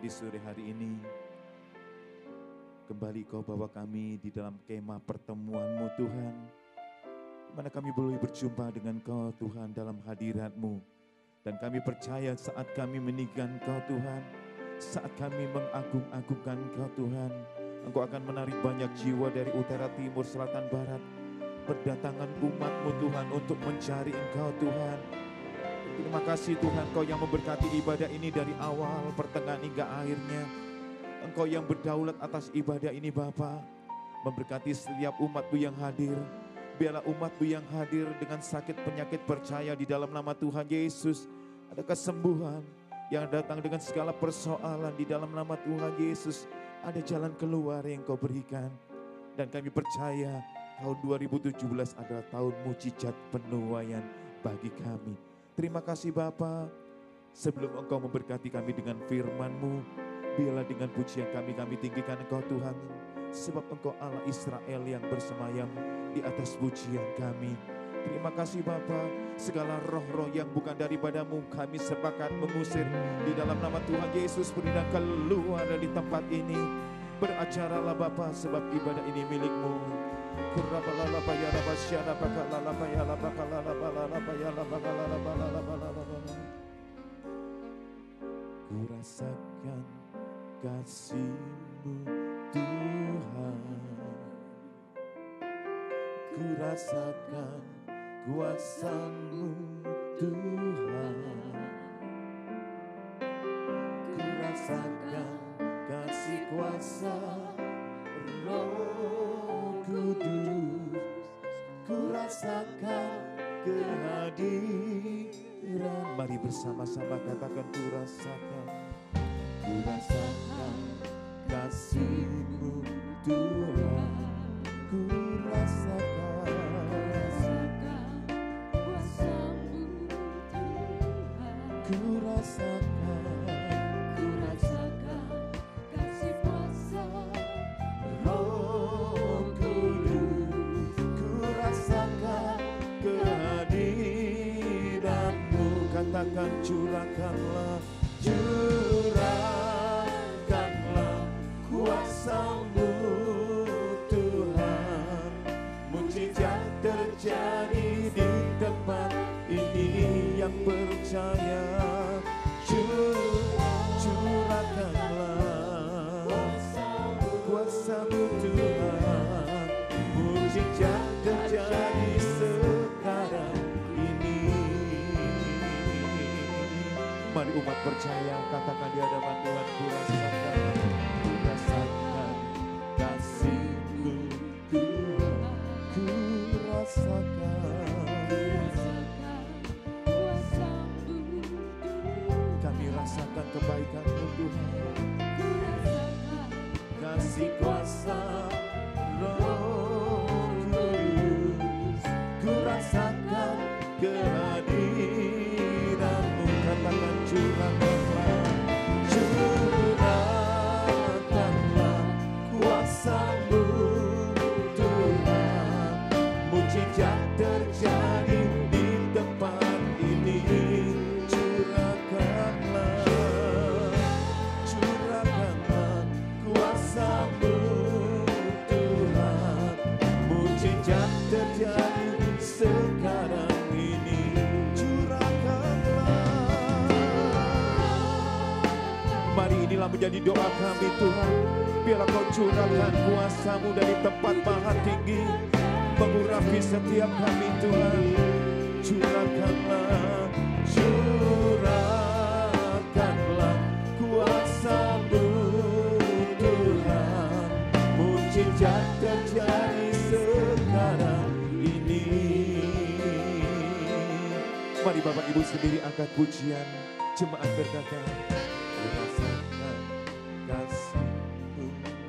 di sore hari ini. Kembali Kau bawa kami di dalam kemah pertemuan-Mu Tuhan, di mana kami boleh berjumpa dengan Kau Tuhan dalam hadirat-Mu. Dan kami percaya saat kami meninggikan Kau Tuhan, saat kami mengagung-agungkan Kau Tuhan, Engkau akan menarik banyak jiwa dari utara, timur, selatan, barat. Berdatangan umat-Mu Tuhan untuk mencari Engkau Tuhan. Terima kasih Tuhan, Kau yang memberkati ibadah ini dari awal, pertengahan hingga akhirnya. Engkau yang berdaulat atas ibadah ini Bapa. Memberkati setiap umat-Mu yang hadir. Biarlah umat-Mu yang hadir dengan sakit penyakit percaya di dalam nama Tuhan Yesus. Ada kesembuhan yang datang dengan segala persoalan di dalam nama Tuhan Yesus. Ada jalan keluar yang Kau berikan. Dan kami percaya tahun 2017 adalah tahun mujizat penuaian bagi kami. Terima kasih Bapa. Sebelum Engkau memberkati kami dengan firman-Mu, biarlah dengan pujian kami tinggikan Engkau Tuhan. Sebab Engkau Allah Israel yang bersemayam di atas pujian kami. Terima kasih Bapa. Segala roh-roh yang bukan daripada-Mu kami sepakat mengusir di dalam nama Tuhan Yesus. Berilah keluar dari tempat ini. Beracaralah Bapa, sebab ibadah ini milik-Mu. Ku rasakan kasih-Mu Tuhan, ku rasakan kuasa-Mu Tuhan, ku rasakan kasih kuasa Roh Kudus, ku rasakan kehadiran. Mari bersama-sama katakan ku rasakan kasih-Mu Tuhan, ku rasakan kuasa-Mu Tuhan, ku rasakan kasih kuasa Roh Kudus, ku rasakan kehadiran-Mu. Katakan curahkanlah kuasa-Mu Tuhan, mujizat terjadi di tempat ini. Yang percaya curahkanlah kuasa-Mu Tuhan, mujizat terjadi sekarang ini. Mari umat percaya katakan di hadapan Tuhan, ku rasakan kasih-Mu Tuhan, ku rasakan kuasa-Mu Tuhan, kami rasakan kebaikan-Mu Tuhan, ku rasakan kasih kuasa Roh Kudus, ku rasakan kehadiran-Mu. Katakan curahkanlah kuasa-Mu Tuhan, mujizat terjadi di tempat ini. Curahkanlah kuasa-Mu Tuhan, mujizat terjadi sekarang ini. Mari inilah menjadi doa kami Tuhan. Biarlah Kau curahkan kuasa-Mu dari tempat maha tinggi, mengurapi setiap kami Tuhan. Curahkanlah kuasa-Mu Tuhan, mujizat terjadi sekarang ini. Mari Bapak Ibu sendiri angkat pujian, jemaat berkata, rasakan kasih-Mu.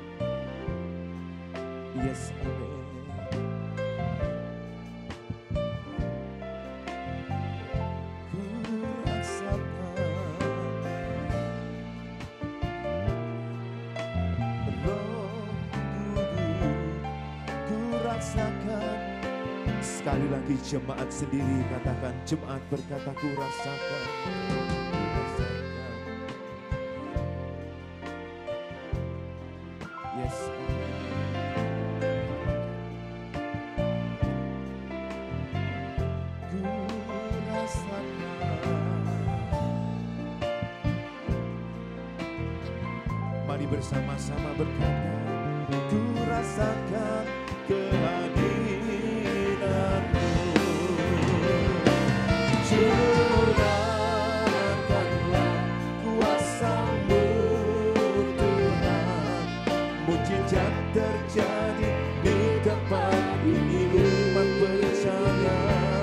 Yes, amen. Ku rasakan Roh Kudus, ku rasakan. Sekali lagi jemaat sendiri katakan, jemaat berkata ku rasakan. Yes. Ku rasakan, mari bersama-sama berkata, ku rasakan kehadiran-Mu. Curahkanlah kuasa-Mu Tuhan, mujizat terjadi di tempat ini. Umat percaya,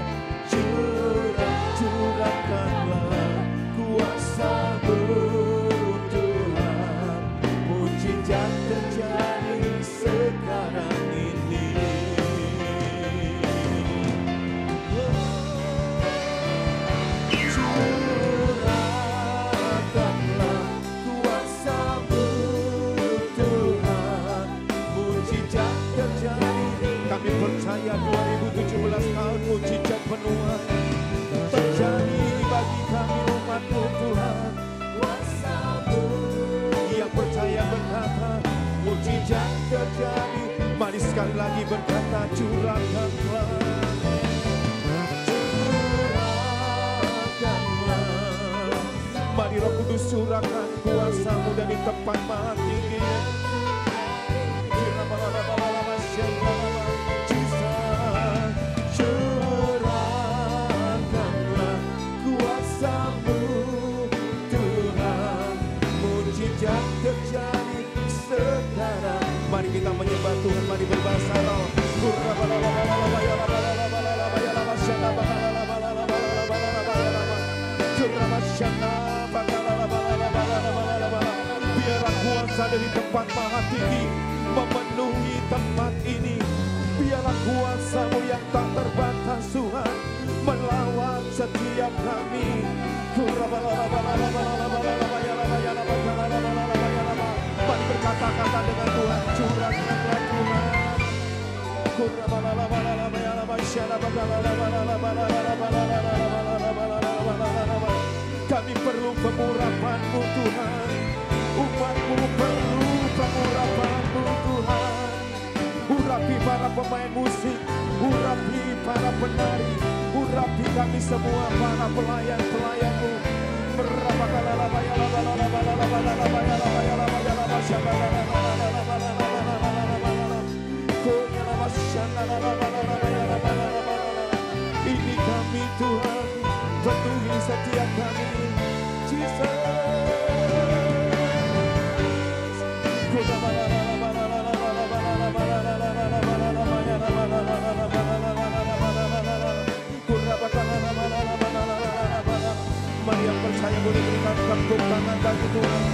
curahkanlah kuasa-Mu Tuhan, mujizat terjadi sekarang ini. Curahkanlah kuasa-Mu Tuhan, mujizat terjadi. Kami percaya 2017 tahun mujizat penuhan terjadi bagi kami umat-Mu Tuhan. Kuasa-Mu yang percaya berkata, mujizat terjadi. Mari sekali lagi berkata, curahkanlah, curahkanlah. Mari Roh Kudus curahkan kuasa-Mu dari tempat maha tinggi. Curahkanlah kuasa-Mu Tuhan, mujizat terjadi sekarang. Mari kita menyembah Tuhan, mari berbahasa roh. Biarlah kuasa dari tempat maha tinggi memenuhi tempat ini. Biarlah kuasa-Mu yang tak terbatas Tuhan melawat setiap kami. Mari berkata-kata dengan Tuhan, curahkanlah Tuhan. Kami perlu pengurapan-Mu Tuhan. Umat-Mu perlu pengurapan-Mu Tuhan. Urapi para pemain musik, urapi para penari, urapi kami semua para pelayan-pelayan-Mu. Ini kami Tuhan, penuhi setiap kami, Jesus. Mari yang percaya boleh berikan tepuk tangan bagi Tuhan.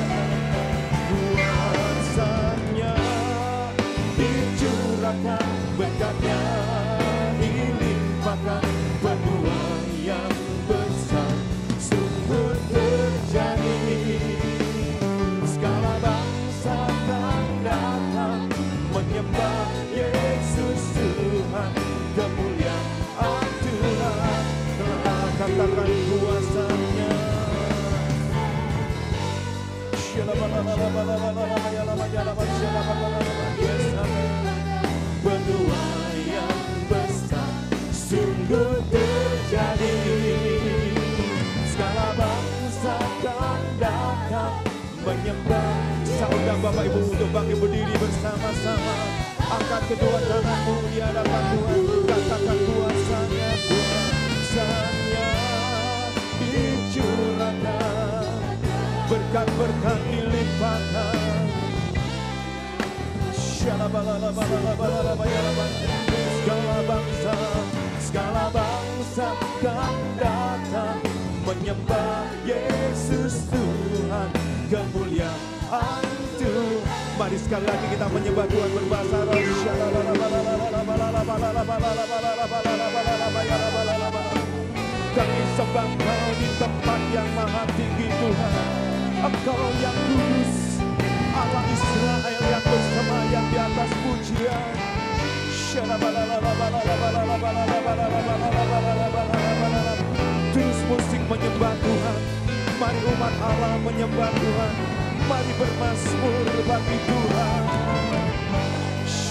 Kuasanya dicurahkan, berkatnya dilimpahkan, penuhan yang besar sungguh terjadi. Segala bangsa akan datang menyembah Yesus Tuhan, kemuliaan Tuhan telah katakan kuasanya. Penuhan yang besar sungguh terjadi. Segala bangsa akan datang menyembah. Saudara Bapak Ibu untuk bangkit berdiri bersama-sama. Angkat kedua tanganmu di hadapan Tuhan. Katakan kuasanya, kuasanya dicurahkan, berkat-berkat dilimpahkan. Segala bangsa akan datang menyembah Yesus Tuhan, kemuliaan Tuhan. Mari sekali lagi kita menyembah Tuhan berbahasa roh. Kami sembah Kau di tempat yang maha tinggi Tuhan. Engkau yang kudus, Allah Israel yang bersemayam di atas pujian. Terus musik menyembah Tuhan. Mari umat Allah menyembah Tuhan. Mari bermazmur bagi Tuhan.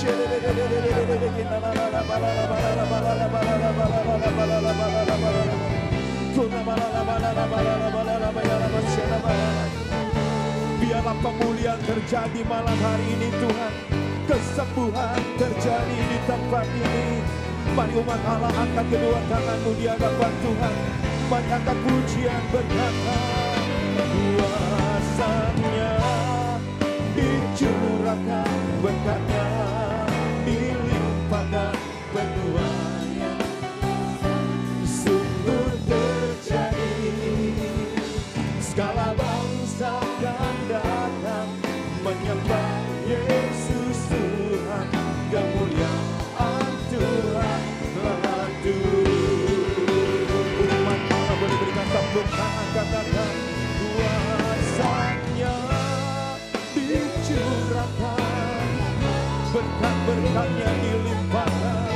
Biarlah pemulihan terjadi malam hari ini Tuhan. Kesembuhan terjadi di tempat ini. Mari umat Allah angkat kedua tanganmu di hadapan Tuhan. Mari angkat pujian berkata, kuasanya dicurahkan, berkatnya dilimpahkan, penuaian sungguh terjadi. Segala bangsa akan datang menyembah Yesus Tuhan, kemuliaan Tuhan telah turun. Umat Allah boleh berikan tepuk tangan, katakan kuasanya dicurahkan, berkat-berkatnya dilimpahkan.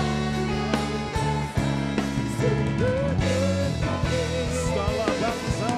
Segala bangsa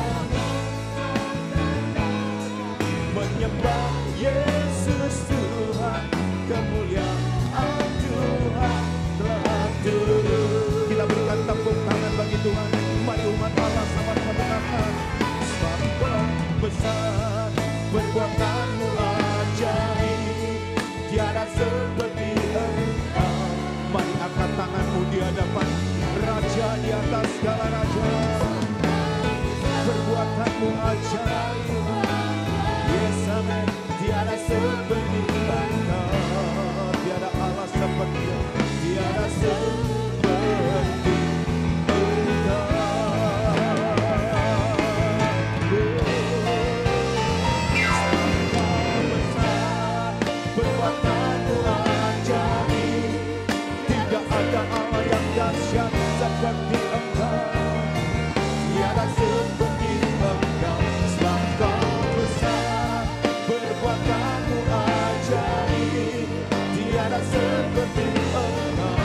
menyembah Yesus Tuhan, kemuliaan Tuhan telah turun. Kita berikan tepuk tangan bagi Tuhan. Mari umat Allah sama-sama berkata, sebab besar perbuatanmu ajaib, tiada seperti Engkau. Mari angkat tanganmu di hadapan Raja di atas segala raja. Perbuatanmu ajaib, yes amen, tiada seperti Engkau. Tiada Allah seperti Engkau, tiada seperti Engkau. Engkau besar, perbuatanmu ajaib, tidak ada Allah yang dahsyat seperti Engkau. Tiada seperti Engkau, sebab Engkau besar, perbuatanmu ajaib, tiada seperti Engkau,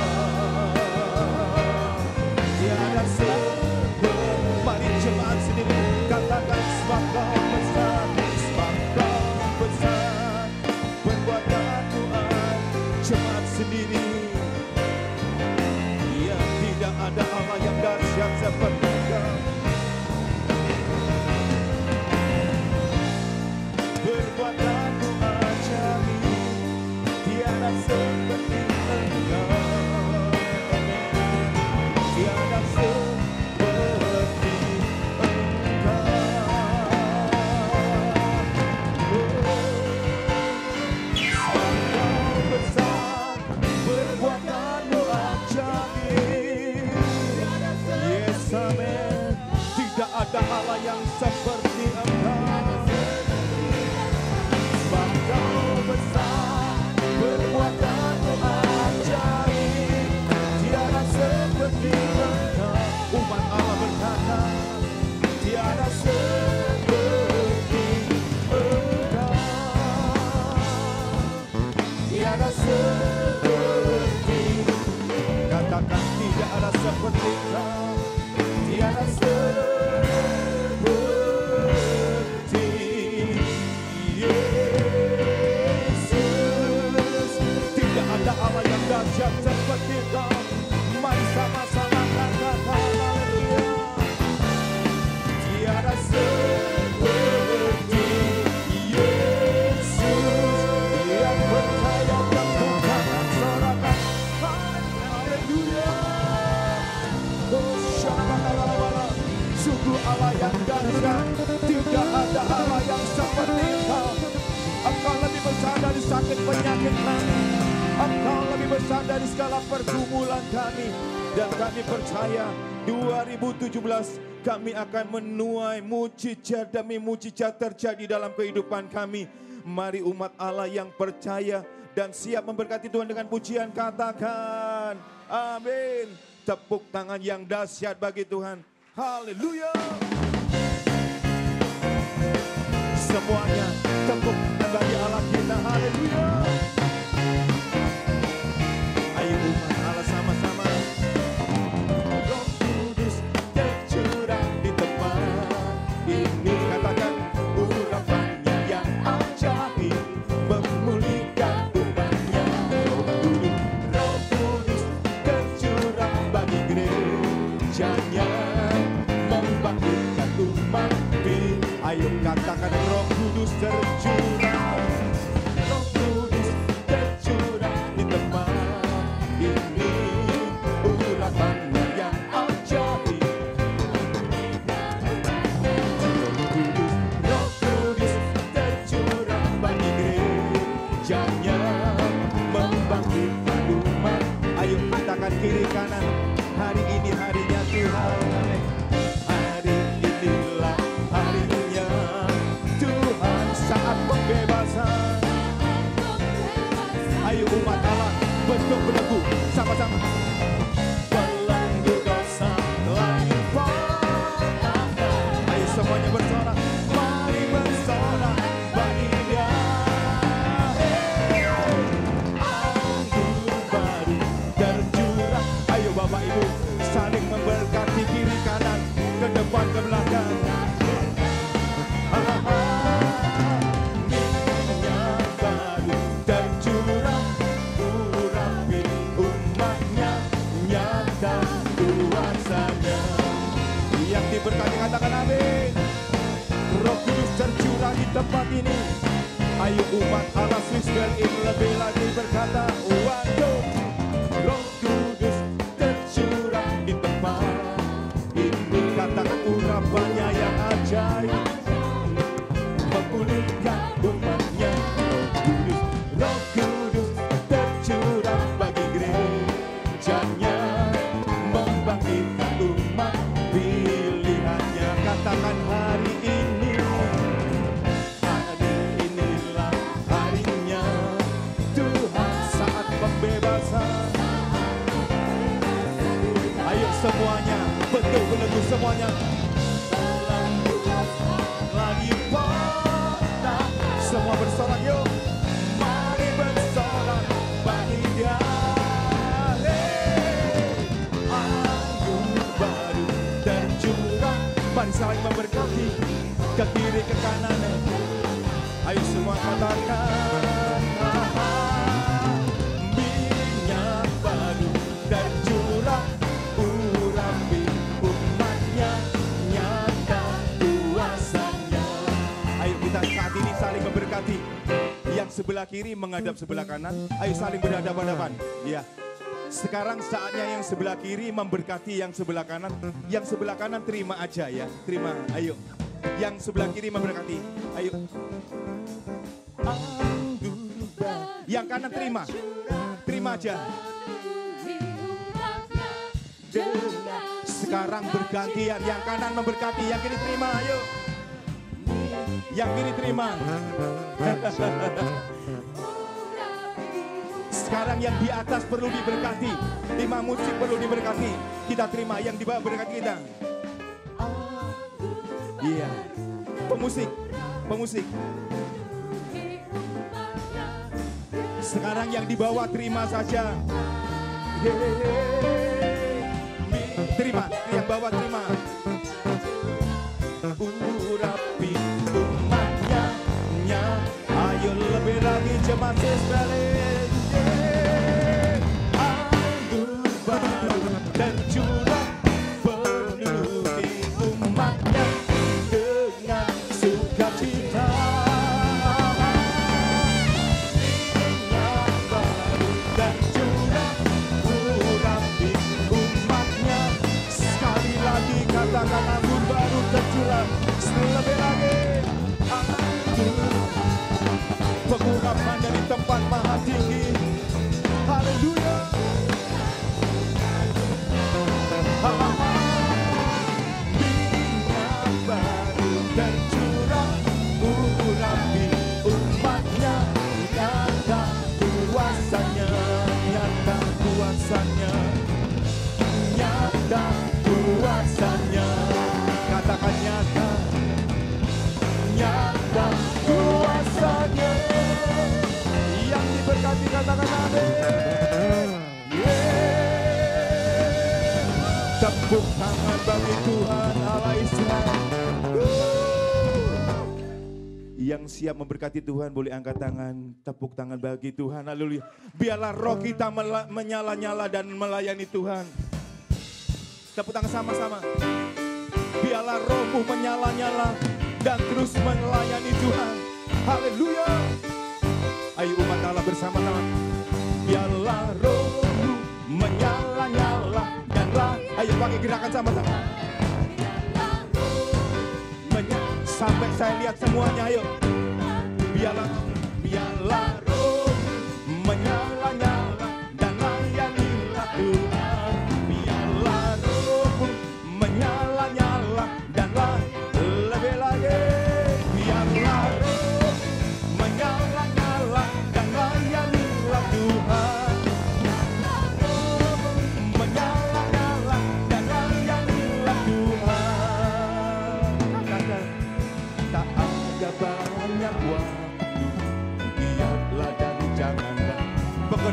tiada seperti. Mari jemaat sendiri katakan, sebab Engkau besar, sebab Engkau besar, perbuatanmu ajaib. Jemaat sendiri, ya tidak ada Allah yang dahsyat seperti Engkau. Perbuatanmu ajaib, tiada seperti Engkau, tiada seperti Engkau. Engkau besar, perbuatanmu ajaib, yes amen, tidak ada Allah yang seperti Engkau. Engkau besar, perbuatanmu ajaib, tiada seperti Engkau. Umat Allah berkata, tiada seperti Engkau, tiada seperti. Katakan tidak ada seperti Engkau, tiada seperti. Allah yang dahsyat seperti Engkau. Mari sama-sama katakan haleluya. Tiada seperti Yesus yang percaya dan Tuhan sorakan haleluya. Oh syabala, sungguh Allah yang dahsyat, tidak ada Allah yang seperti Engkau. Engkau lebih besar dari sakit penyakit kami. Engkau lebih besar dari segala pergumulan kami. Dan kami percaya 2017 kami akan menuai mujizat demi mujizat terjadi dalam kehidupan kami. Mari umat Allah yang percaya dan siap memberkati Tuhan dengan pujian katakan amin. Tepuk tangan yang dahsyat bagi Tuhan. Haleluya. Semuanya tepuk tangan bagi Allah kita. Haleluya. Ayo umat Allah sama-sama. Roh Kudus tercurah di tempat ini. Katakan urapannya yang ajaib memulihkan umatnya. pembebasan. Ayo umat Allah bentuk belenggu sama-sama. Belenggu dosa lagi patahkan. Ayo semuanya bersorak, mari bersorak bagi Dia. Anggur baru tercurah. Ayo Bapak Ibu saling memberkati kiri kanan, ke depan ke belakang. Berkati katakan amin. Roh Kudus tercurah di tempat ini. Ayo umat Allah Swisbel ini lebih lagi berkata, waduh, Roh Kudus tercurah di tempat ini. Katakan urapannya yang ajaib, memulihkan umatnya. Roh Kudus tercurah bagi gerejanya, membangkitkan umat pilihannya. Katakan hari inilah harinya Tuhan saat pembebasan. Ayo semuanya bentuk belenggu semuanya. Lagi patah, semua bersorak yuk. Mari bersorak bagi Dia. Anggur baru tercurah. Mari saling memberkati ke kiri ke kanan. Ayo semua katakan, minyak baru tercurah, urapi umatnya, nyata kuasanya. Ayo kita saat ini saling memberkati. Yang sebelah kiri menghadap sebelah kanan. Ayo saling berhadapan-hadapan. Ya. Sekarang saatnya yang sebelah kiri memberkati yang sebelah kanan. Yang sebelah kanan terima aja ya. Terima, ayo. Yang sebelah kiri memberkati. Ayo. Yang kanan terima. Terima aja. Sekarang bergantian. Yang kanan memberkati, yang kiri terima, ayo. Yang kiri terima. Sekarang yang di atas perlu diberkati. Imam musik perlu diberkati. Kita terima, yang di bawah berkati kita. Iya. Pemusik. Sekarang yang di bawah terima saja. Terima, yang bawah terima. Urapi umatnya, ayo lebih lagi jemaat sekalian. Anggur baru tercurah, penuhi umatnya dengan sukacita. Minyak baru tercurah, urapi umatnya. Sekali lagi katakan anggur baru tercurah, lebih lagi. Pengurapan dari tempat maha tinggi. Haleluya. Minyak baru tercurah, urapi umatnya, nyata kuasanya, nyata kuasanya, nyata kuasanya. Katakan nyata, nyata kuasanya. Yang diberkati katakan amin. Tepuk tangan bagi Tuhan Allah Israel. Yang siap memberkati Tuhan boleh angkat tangan. Tepuk tangan bagi Tuhan. Haleluya. Biarlah roh kita menyala-nyala dan melayani Tuhan. Tepuk tangan sama-sama. Biarlah rohmu menyala-nyala dan terus melayani Tuhan. Haleluya. Ayo umat Allah bersama-sama. Biarlah rohmu menyala-nyala dan ayo pakai gerakan sama-sama. Sampai saya lihat semuanya, ayo. Biarlah roh menyala-nyala dan layanilah Tuhan. Biarlah roh menyala-nyala dan lebih lagi. Biarlah roh menyala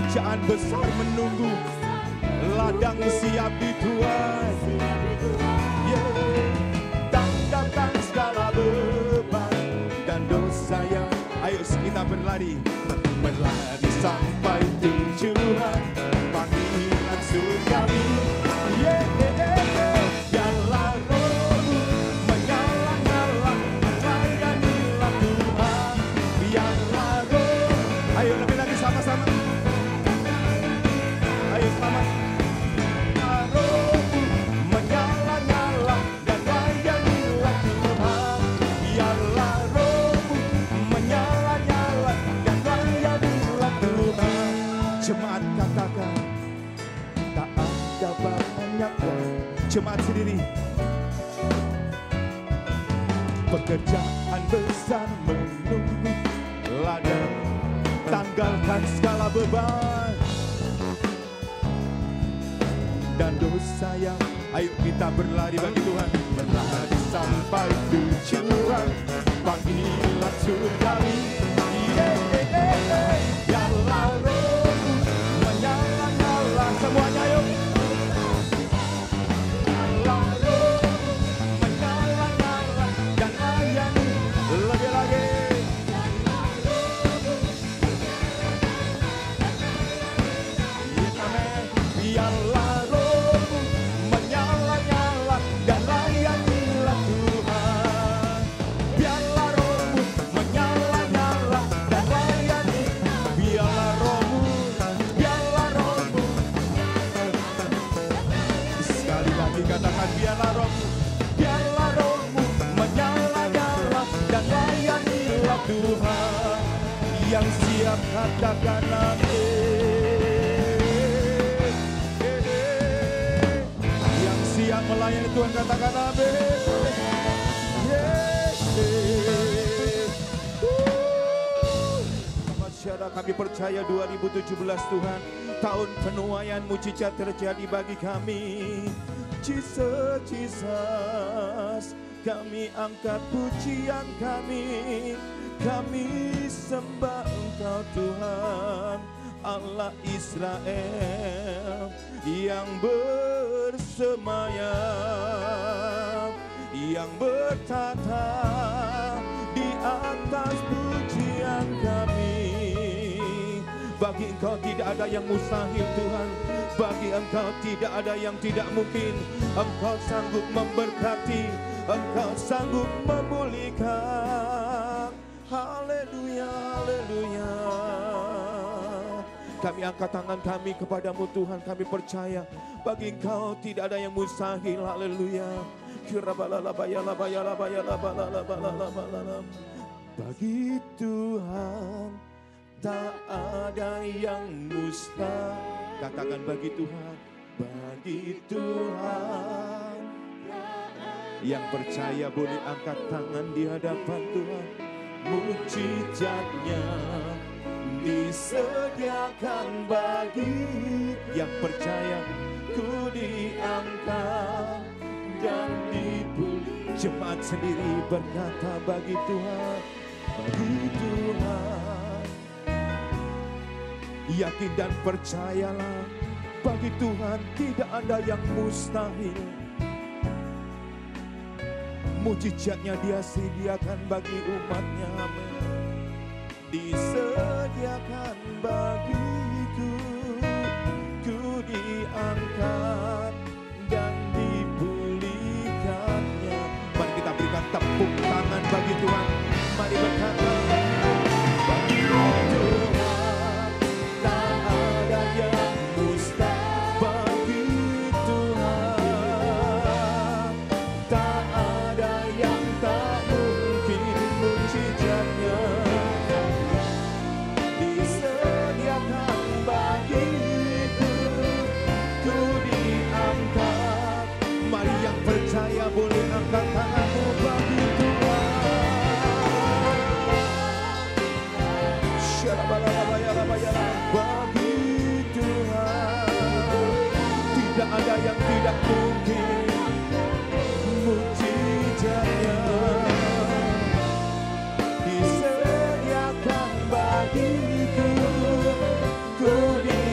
Pekerjaan besar menunggu, ladang siap dituai. Tanggalkan segala beban dan dosa yang. Ayo kita berlari sampai tujuan, panggilan surgawi. Biarlah rohmu menyala-nyala, layanilah Tuhan. Biarlah roh. Ayo lebih lagi sama-sama. Ayo selamat. Rohmu menyala-nyala dan layanilah Tuhan. Biarlah rohmu menyala-nyala dan layanilah Tuhan. Jemaat katakan, tak ada banyak waktu. Jemaat sendiri. Pekerjaan besar menunggu, ladang tanggalkan segala beban dan dosa yang. Ayo kita berlari bagi Tuhan, berlari sampai tujuan, panggilan surgawi. Biarlah rohmu menyala-nyala, semuanya yuk. Biarlah rohmu menyala-nyala dan layani. Lebih lagi. Amin. Biarlah rohmu menyala-nyala dan layanilah Tuhan. Biarlah rohmu menyala-nyala dan layani. Biarlah rohmu, biarlah rohmu. Sekali lagi katakan, biarlah rohmu, biarlah rohmu menyala-nyala dan layanilah Tuhan. Yang siap katakan amin. Yang siap melayani Tuhan katakan amin. Masyarakat kami percaya 2017 Tuhan, tahun penuaian mujizat terjadi bagi kami. Jesus, Jesus, kami angkat pujian kami sembah Engkau Tuhan, Allah Israel yang bersemayam, yang bertata di atas pujian kami. Bagi Engkau tidak ada yang mustahil Tuhan, bagi Engkau tidak ada yang tidak mungkin. Engkau sanggup memberkati, Engkau sanggup memulihkan. Haleluya, haleluya. Kami angkat tangan kami kepadamu Tuhan, kami percaya bagi Engkau tidak ada yang mustahil. Haleluya. Bagi Tuhan tak ada yang mustahil. Katakan bagi Tuhan, bagi Tuhan. Yang percaya boleh angkat tangan di hadapan Tuhan. Mujizatnya disediakan bagi yang percaya. Ku diangkat dan dipulih. Jemaat sendiri berkata bagi Tuhan, bagi Tuhan. Yakin dan percayalah, bagi Tuhan tidak ada yang mustahil. Mujizatnya Dia sediakan bagi umatnya. Amin. Disediakan bagiku, ku diangkat dan dipulihkannya. Mari kita berikan tepuk tangan bagi Tuhan. Mari berkata, bagi Tuhan tak ada yang mustahil. Bagi Tuhan tak ada yang tak mungkin. Mujizatnya disediakan bagiku, ku diangkat. Mari yang percaya boleh angkat tanganmu bagi Tuhan. Bagi Tuhan tidak ada yang tidak mungkin. Mujizatnya disediakan bagiku, ku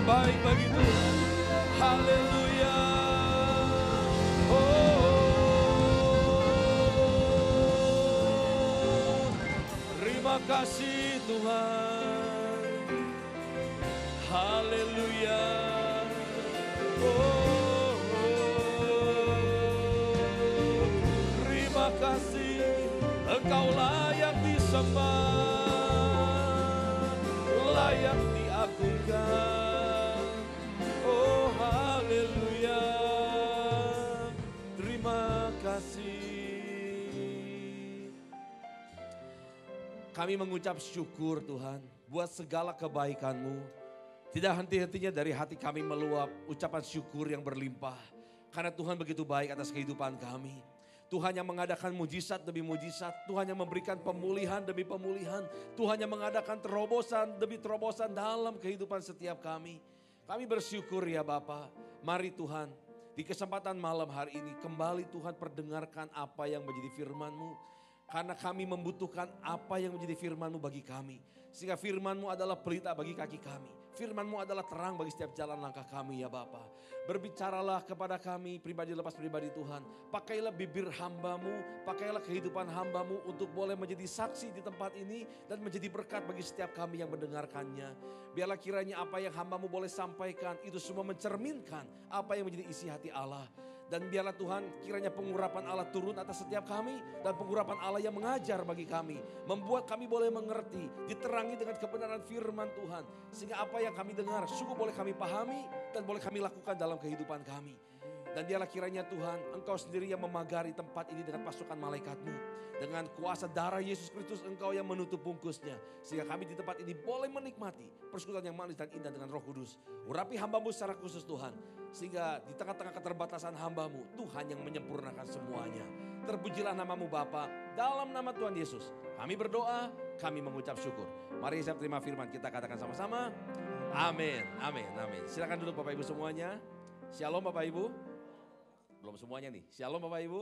baik bagi Tuhan. Haleluya. Terima kasih Tuhan. Haleluya. Terima kasih, Engkau layak disembah, layak diagungkan. Oh haleluya. Terima kasih. Kami mengucap syukur Tuhan buat segala kebaikan-Mu. Tidak henti-hentinya dari hati kami meluap ucapan syukur yang berlimpah. Karena Tuhan begitu baik atas kehidupan kami. Tuhan yang mengadakan mujizat demi mujizat. Tuhan yang memberikan pemulihan demi pemulihan. Tuhan yang mengadakan terobosan demi terobosan dalam kehidupan setiap kami. Kami bersyukur ya Bapa. Mari Tuhan, di kesempatan malam hari ini kembali Tuhan perdengarkan apa yang menjadi firman-Mu. Karena kami membutuhkan apa yang menjadi firman-Mu bagi kami. Sehingga firman-Mu adalah pelita bagi kaki kami. Firman-Mu adalah terang bagi setiap jalan langkah kami ya Bapa. Berbicaralah kepada kami pribadi lepas pribadi Tuhan. Pakailah bibir hamba-Mu, pakailah kehidupan hamba-Mu untuk boleh menjadi saksi di tempat ini. Dan menjadi berkat bagi setiap kami yang mendengarkannya. Biarlah kiranya apa yang hamba-Mu boleh sampaikan itu semua mencerminkan apa yang menjadi isi hati Allah. Dan biarlah Tuhan kiranya pengurapan Allah turun atas setiap kami. Dan pengurapan Allah yang mengajar bagi kami. Membuat kami boleh mengerti. Diterangi dengan kebenaran firman Tuhan. Sehingga apa yang kami dengar sungguh boleh kami pahami. Dan boleh kami lakukan dalam kehidupan kami. Dan biarlah kiranya Tuhan Engkau sendiri yang memagari tempat ini dengan pasukan malaikat-Mu. Dengan kuasa darah Yesus Kristus Engkau yang menutup bungkusnya. Sehingga kami di tempat ini boleh menikmati persekutuan yang manis dan indah dengan Roh Kudus. Urapi hamba-Mu secara khusus Tuhan. Sehingga di tengah-tengah keterbatasan hamba-Mu, Tuhan yang menyempurnakan semuanya. Terpujilah nama-Mu Bapa, dalam nama Tuhan Yesus. Kami berdoa, kami mengucap syukur. Mari saya terima firman, kita katakan sama-sama. Amin, amin, amin. Silakan duduk Bapak Ibu semuanya. Shalom Bapak Ibu. Belum semuanya nih, shalom Bapak Ibu.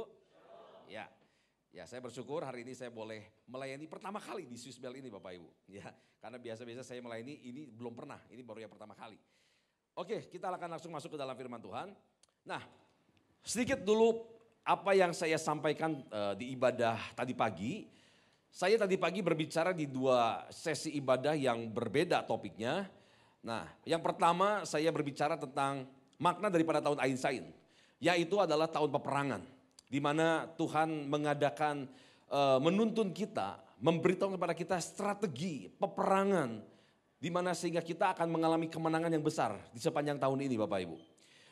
Ya, ya saya bersyukur hari ini saya boleh melayani pertama kali di Swiss Bell ini Bapak Ibu. Ya, karena biasa-biasa saya melayani ini belum pernah, ini baru yang pertama kali. Oke, kita akan langsung masuk ke dalam firman Tuhan. Nah, sedikit dulu apa yang saya sampaikan di ibadah tadi pagi. Saya tadi pagi berbicara di dua sesi ibadah yang berbeda topiknya. Nah, yang pertama saya berbicara tentang makna daripada tahun Ain Sain, yaitu adalah tahun peperangan. Di mana Tuhan mengadakan, menuntun kita, memberitahu kepada kita strategi peperangan. Di mana sehingga kita akan mengalami kemenangan yang besar di sepanjang tahun ini Bapak Ibu.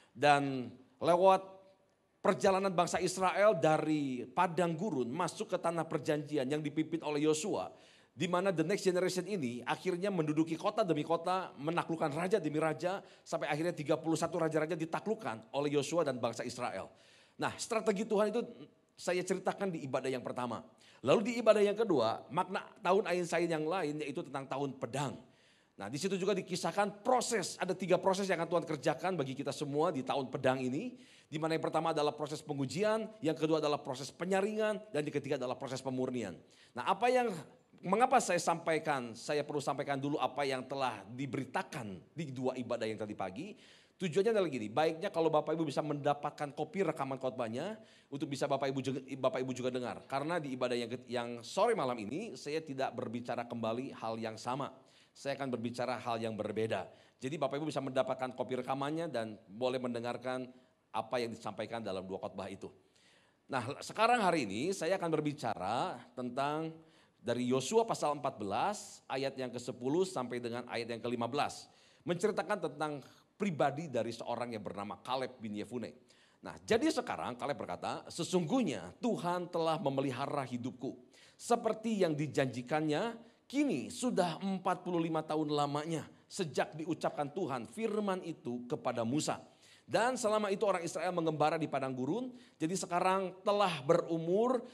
Dan lewat perjalanan bangsa Israel dari padang gurun masuk ke tanah perjanjian yang dipimpin oleh Yosua. Di mana the next generation ini akhirnya menduduki kota demi kota, menaklukkan raja demi raja. Sampai akhirnya 31 raja-raja ditaklukkan oleh Yosua dan bangsa Israel. Nah, strategi Tuhan itu saya ceritakan di ibadah yang pertama. Lalu di ibadah yang kedua, makna tahun Ain Sain yang lain yaitu tentang tahun pedang. Nah, di situ juga dikisahkan proses, ada 3 proses yang akan Tuhan kerjakan bagi kita semua di tahun pedang ini. Di mana yang pertama adalah proses pengujian, yang kedua adalah proses penyaringan, dan yang ketiga adalah proses pemurnian. Nah, mengapa saya perlu sampaikan dulu apa yang telah diberitakan di 2 ibadah yang tadi pagi. Tujuannya adalah gini, baiknya kalau Bapak Ibu bisa mendapatkan kopi rekaman khotbahnya untuk bisa Bapak Ibu juga dengar. Karena di ibadah yang sore malam ini saya tidak berbicara kembali hal yang sama. Saya akan berbicara hal yang berbeda. Jadi Bapak Ibu bisa mendapatkan kopi rekamannya dan boleh mendengarkan apa yang disampaikan dalam 2 khotbah itu. Nah, sekarang hari ini saya akan berbicara tentang dari Yosua pasal 14 ayat yang ke-10 sampai dengan ayat yang ke-15. Menceritakan tentang pribadi dari seorang yang bernama Kaleb bin Yefune. Nah, jadi sekarang Kaleb berkata, sesungguhnya Tuhan telah memelihara hidupku. Seperti yang dijanjikannya, kini sudah 45 tahun lamanya sejak diucapkan Tuhan firman itu kepada Musa. Dan selama itu orang Israel mengembara di padang gurun. Jadi sekarang telah berumur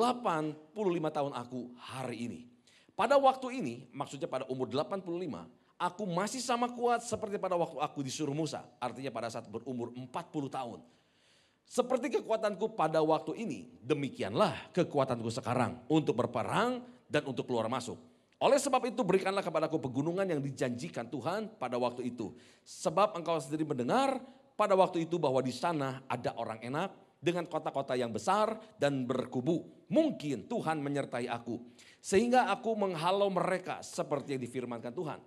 85 tahun aku hari ini. Pada waktu ini, maksudnya pada umur 85, aku masih sama kuat seperti pada waktu aku disuruh Musa. Artinya pada saat berumur 40 tahun. Seperti kekuatanku pada waktu ini, demikianlah kekuatanku sekarang untuk berperang dan untuk keluar masuk. Oleh sebab itu berikanlah kepadaku pegunungan yang dijanjikan Tuhan pada waktu itu. Sebab engkau sendiri mendengar pada waktu itu bahwa di sana ada orang enak dengan kota-kota yang besar dan berkubu. Mungkin Tuhan menyertai aku. Sehingga aku menghalau mereka seperti yang difirmankan Tuhan.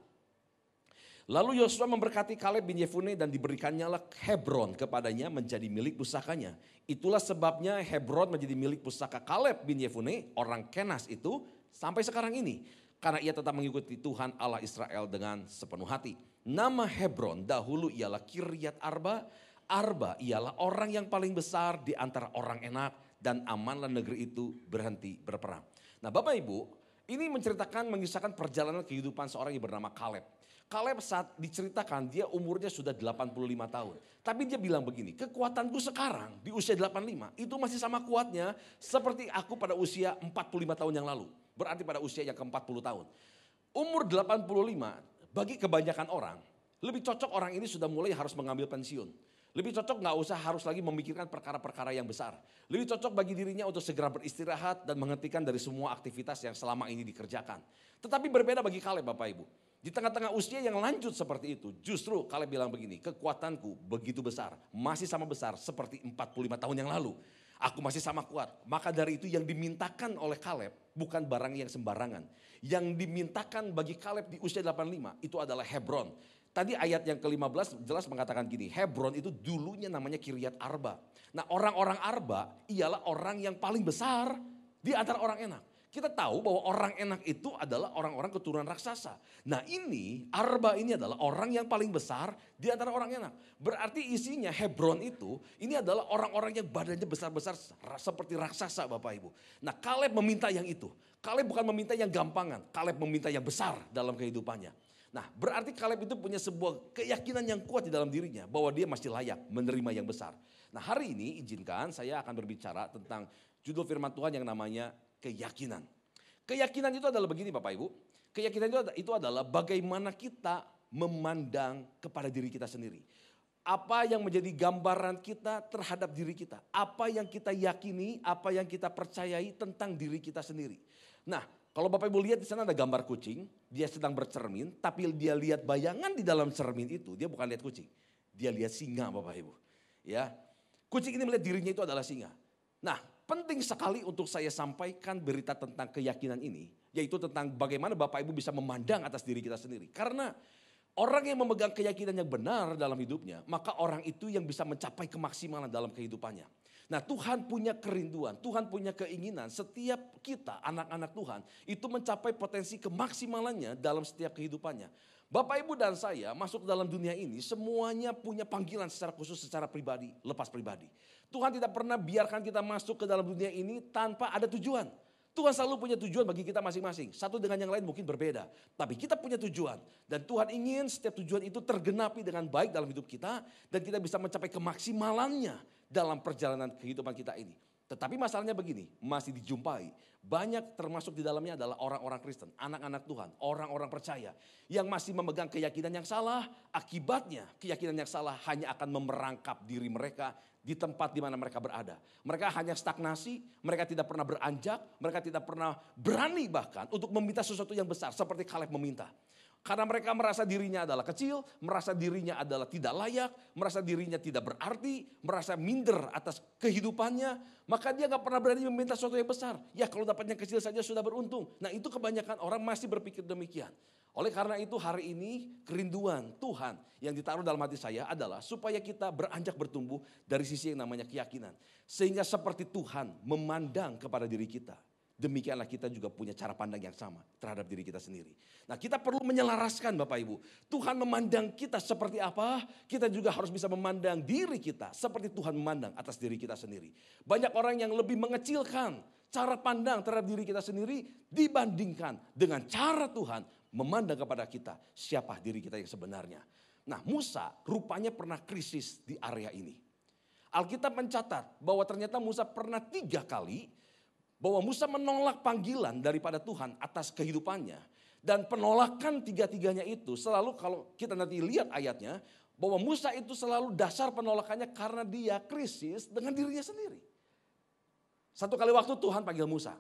Lalu Yosua memberkati Kaleb bin Yefune dan diberikannya Hebron kepadanya menjadi milik pusakanya. Itulah sebabnya Hebron menjadi milik pusaka Kaleb bin Yefune, orang Kenas itu sampai sekarang ini. Karena ia tetap mengikuti Tuhan Allah Israel dengan sepenuh hati. Nama Hebron dahulu ialah Kiryat Arba. Arba ialah orang yang paling besar di antara orang enak dan amanlah negeri itu berhenti berperang. Nah Bapak Ibu, ini menceritakan, mengisahkan perjalanan kehidupan seorang yang bernama Kaleb. Kaleb saat diceritakan dia umurnya sudah 85 tahun. Tapi dia bilang begini, kekuatanku sekarang di usia 85 itu masih sama kuatnya seperti aku pada usia 45 tahun yang lalu. Berarti pada usia yang ke-40 tahun. Umur 85 bagi kebanyakan orang, lebih cocok orang ini sudah mulai harus mengambil pensiun. Lebih cocok gak usah harus lagi memikirkan perkara-perkara yang besar. Lebih cocok bagi dirinya untuk segera beristirahat dan menghentikan dari semua aktivitas yang selama ini dikerjakan. Tetapi berbeda bagi Kaleb Bapak Ibu. Di tengah-tengah usia yang lanjut seperti itu, justru Kaleb bilang begini, kekuatanku begitu besar, masih sama besar seperti 45 tahun yang lalu. Aku masih sama kuat. Maka dari itu yang dimintakan oleh Kaleb bukan barang yang sembarangan. Yang dimintakan bagi Kaleb di usia 85 itu adalah Hebron. Tadi ayat yang ke-15 jelas mengatakan gini, Hebron itu dulunya namanya Kiryat Arba. Nah orang-orang Arba ialah orang yang paling besar di antara orang enak. Kita tahu bahwa orang enak itu adalah orang-orang keturunan raksasa. Nah ini, Arba ini adalah orang yang paling besar di antara orang enak. Berarti isinya Hebron itu, ini adalah orang-orang yang badannya besar-besar seperti raksasa Bapak Ibu. Nah Kaleb meminta yang itu. Kaleb bukan meminta yang gampangan, Kaleb meminta yang besar dalam kehidupannya. Nah berarti Kaleb itu punya sebuah keyakinan yang kuat di dalam dirinya bahwa dia masih layak menerima yang besar. Nah hari ini izinkan saya akan berbicara tentang judul firman Tuhan yang namanya keyakinan. Keyakinan itu adalah begini Bapak Ibu. Keyakinan itu adalah bagaimana kita memandang kepada diri kita sendiri. Apa yang menjadi gambaran kita terhadap diri kita. Apa yang kita yakini, apa yang kita percayai tentang diri kita sendiri. Nah kalau Bapak Ibu lihat di sana ada gambar kucing. Dia sedang bercermin tapi dia lihat bayangan di dalam cermin itu. Dia bukan lihat kucing. Dia lihat singa Bapak Ibu. Ya, kucing ini melihat dirinya itu adalah singa. Nah penting sekali untuk saya sampaikan berita tentang keyakinan ini. Yaitu tentang bagaimana Bapak Ibu bisa memandang atas diri kita sendiri. Karena orang yang memegang keyakinan yang benar dalam hidupnya. Maka orang itu yang bisa mencapai kemaksimalan dalam kehidupannya. Nah Tuhan punya kerinduan, Tuhan punya keinginan setiap kita anak-anak Tuhan. Itu mencapai potensi kemaksimalannya dalam setiap kehidupannya. Bapak Ibu dan saya masuk dalam dunia ini semuanya punya panggilan secara khusus, secara pribadi, lepas pribadi. Tuhan tidak pernah biarkan kita masuk ke dalam dunia ini tanpa ada tujuan. Tuhan selalu punya tujuan bagi kita masing-masing. Satu dengan yang lain mungkin berbeda. Tapi kita punya tujuan. Dan Tuhan ingin setiap tujuan itu tergenapi dengan baik dalam hidup kita. Dan kita bisa mencapai kemaksimalannya dalam perjalanan kehidupan kita ini. Tetapi masalahnya begini, masih dijumpai. Banyak termasuk di dalamnya adalah orang-orang Kristen, anak-anak Tuhan, orang-orang percaya. Yang masih memegang keyakinan yang salah, akibatnya keyakinan yang salah hanya akan memerangkap diri mereka di tempat di mana mereka berada. Mereka hanya stagnasi, mereka tidak pernah beranjak, mereka tidak pernah berani bahkan untuk meminta sesuatu yang besar seperti Kaleb meminta. Karena mereka merasa dirinya adalah kecil, merasa dirinya adalah tidak layak, merasa dirinya tidak berarti, merasa minder atas kehidupannya. Maka dia gak pernah berani meminta sesuatu yang besar. Ya kalau dapat yang kecil saja sudah beruntung. Nah itu kebanyakan orang masih berpikir demikian. Oleh karena itu hari ini kerinduan Tuhan yang ditaruh dalam hati saya adalah supaya kita beranjak bertumbuh dari sisi yang namanya keyakinan. Sehingga seperti Tuhan memandang kepada diri kita. Demikianlah kita juga punya cara pandang yang sama terhadap diri kita sendiri. Nah kita perlu menyelaraskan Bapak Ibu. Tuhan memandang kita seperti apa, kita juga harus bisa memandang diri kita seperti Tuhan memandang atas diri kita sendiri. Banyak orang yang lebih mengecilkan cara pandang terhadap diri kita sendiri dibandingkan dengan cara Tuhan memandang kepada kita siapa diri kita yang sebenarnya. Nah Musa rupanya pernah krisis di area ini. Alkitab mencatat bahwa ternyata Musa pernah 3 kali bahwa Musa menolak panggilan daripada Tuhan atas kehidupannya. Dan penolakan 3-tiganya itu selalu kalau kita nanti lihat ayatnya. Bahwa Musa itu selalu dasar penolakannya karena dia krisis dengan dirinya sendiri. Satu kali waktu Tuhan panggil Musa.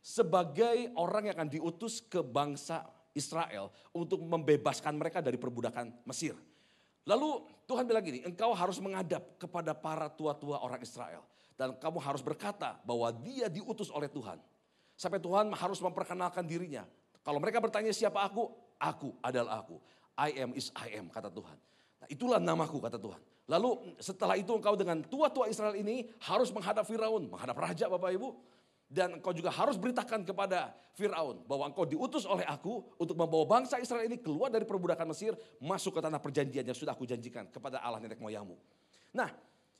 sebagai orang yang akan diutus ke bangsa Israel untuk membebaskan mereka dari perbudakan Mesir. Lalu Tuhan bilang gini, engkau harus menghadap kepada para tua-tua orang Israel. Dan kamu harus berkata bahwa dia diutus oleh Tuhan. Sampai Tuhan harus memperkenalkan dirinya. Kalau mereka bertanya siapa aku adalah aku. I am is I am, kata Tuhan. Nah, itulah namaku, kata Tuhan. Lalu setelah itu engkau dengan tua-tua Israel ini harus menghadap Firaun, menghadap raja Bapak Ibu. Dan engkau juga harus beritakan kepada Firaun bahwa engkau diutus oleh aku untuk membawa bangsa Israel ini keluar dari perbudakan Mesir, masuk ke tanah perjanjian yang sudah aku janjikan kepada Allah nenek moyangmu. Nah,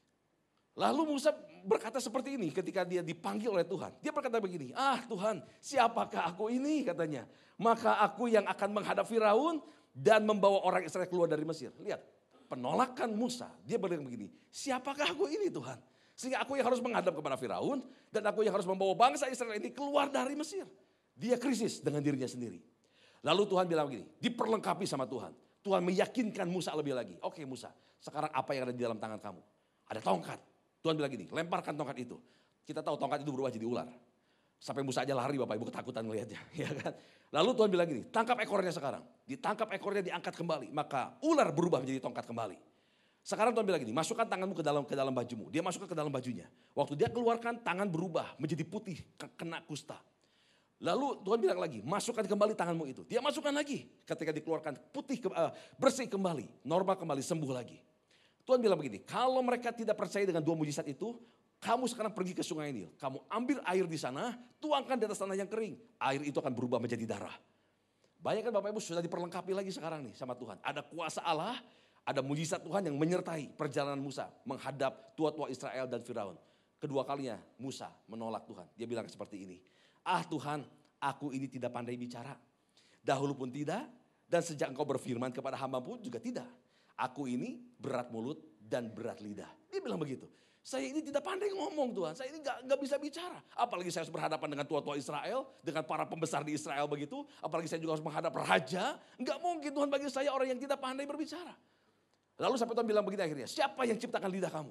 lalu Musa berkata seperti ini ketika dia dipanggil oleh Tuhan. Dia berkata begini, Tuhan, siapakah aku ini, katanya. Maka aku yang akan menghadap Firaun dan membawa orang Israel keluar dari Mesir. Lihat, penolakan Musa, dia berkata begini, siapakah aku ini Tuhan? Sehingga aku yang harus menghadap kepada Firaun dan aku yang harus membawa bangsa Israel ini keluar dari Mesir. Dia krisis dengan dirinya sendiri. Lalu Tuhan bilang begini, diperlengkapi sama Tuhan. Tuhan meyakinkan Musa lebih lagi. Oke Musa, sekarang apa yang ada di dalam tangan kamu? Ada tongkat. Tuhan bilang gini, lemparkan tongkat itu. Kita tahu tongkat itu berubah jadi ular. Sampai Musa aja lari Bapak Ibu ketakutan melihatnya. Ya kan? Lalu Tuhan bilang gini, tangkap ekornya sekarang. Ditangkap ekornya diangkat kembali. Maka ular berubah menjadi tongkat kembali. Sekarang Tuhan bilang gini, masukkan tanganmu ke dalam bajumu. Dia masukkan ke dalam bajunya. Waktu dia keluarkan tangan berubah menjadi putih, kena kusta. Lalu Tuhan bilang lagi, masukkan kembali tanganmu itu. Dia masukkan lagi. Ketika dikeluarkan putih, bersih kembali, normal kembali, sembuh lagi. Tuhan bilang begini, kalau mereka tidak percaya dengan dua mujizat itu, kamu sekarang pergi ke sungai Nil. Kamu ambil air di sana, tuangkan di atas tanah yang kering. Air itu akan berubah menjadi darah. Bayangkan Bapak Ibu sudah diperlengkapi lagi sekarang nih sama Tuhan. Ada kuasa Allah, ada mujizat Tuhan yang menyertai perjalanan Musa menghadap tua-tua Israel dan Firaun. Kedua kalinya Musa menolak Tuhan. Dia bilang seperti ini. Tuhan, aku ini tidak pandai bicara. Dahulu pun tidak, dan sejak engkau berfirman kepada hamba pun juga tidak. Aku ini berat mulut dan berat lidah. Dia bilang begitu. Saya ini tidak pandai ngomong Tuhan. Saya ini gak bisa bicara. Apalagi saya harus berhadapan dengan tua-tua Israel. Dengan para pembesar di Israel begitu. Apalagi saya juga harus menghadap raja. Gak mungkin Tuhan bagi saya orang yang tidak pandai berbicara. Lalu sampai Tuhan bilang begini akhirnya. Siapa yang ciptakan lidah kamu?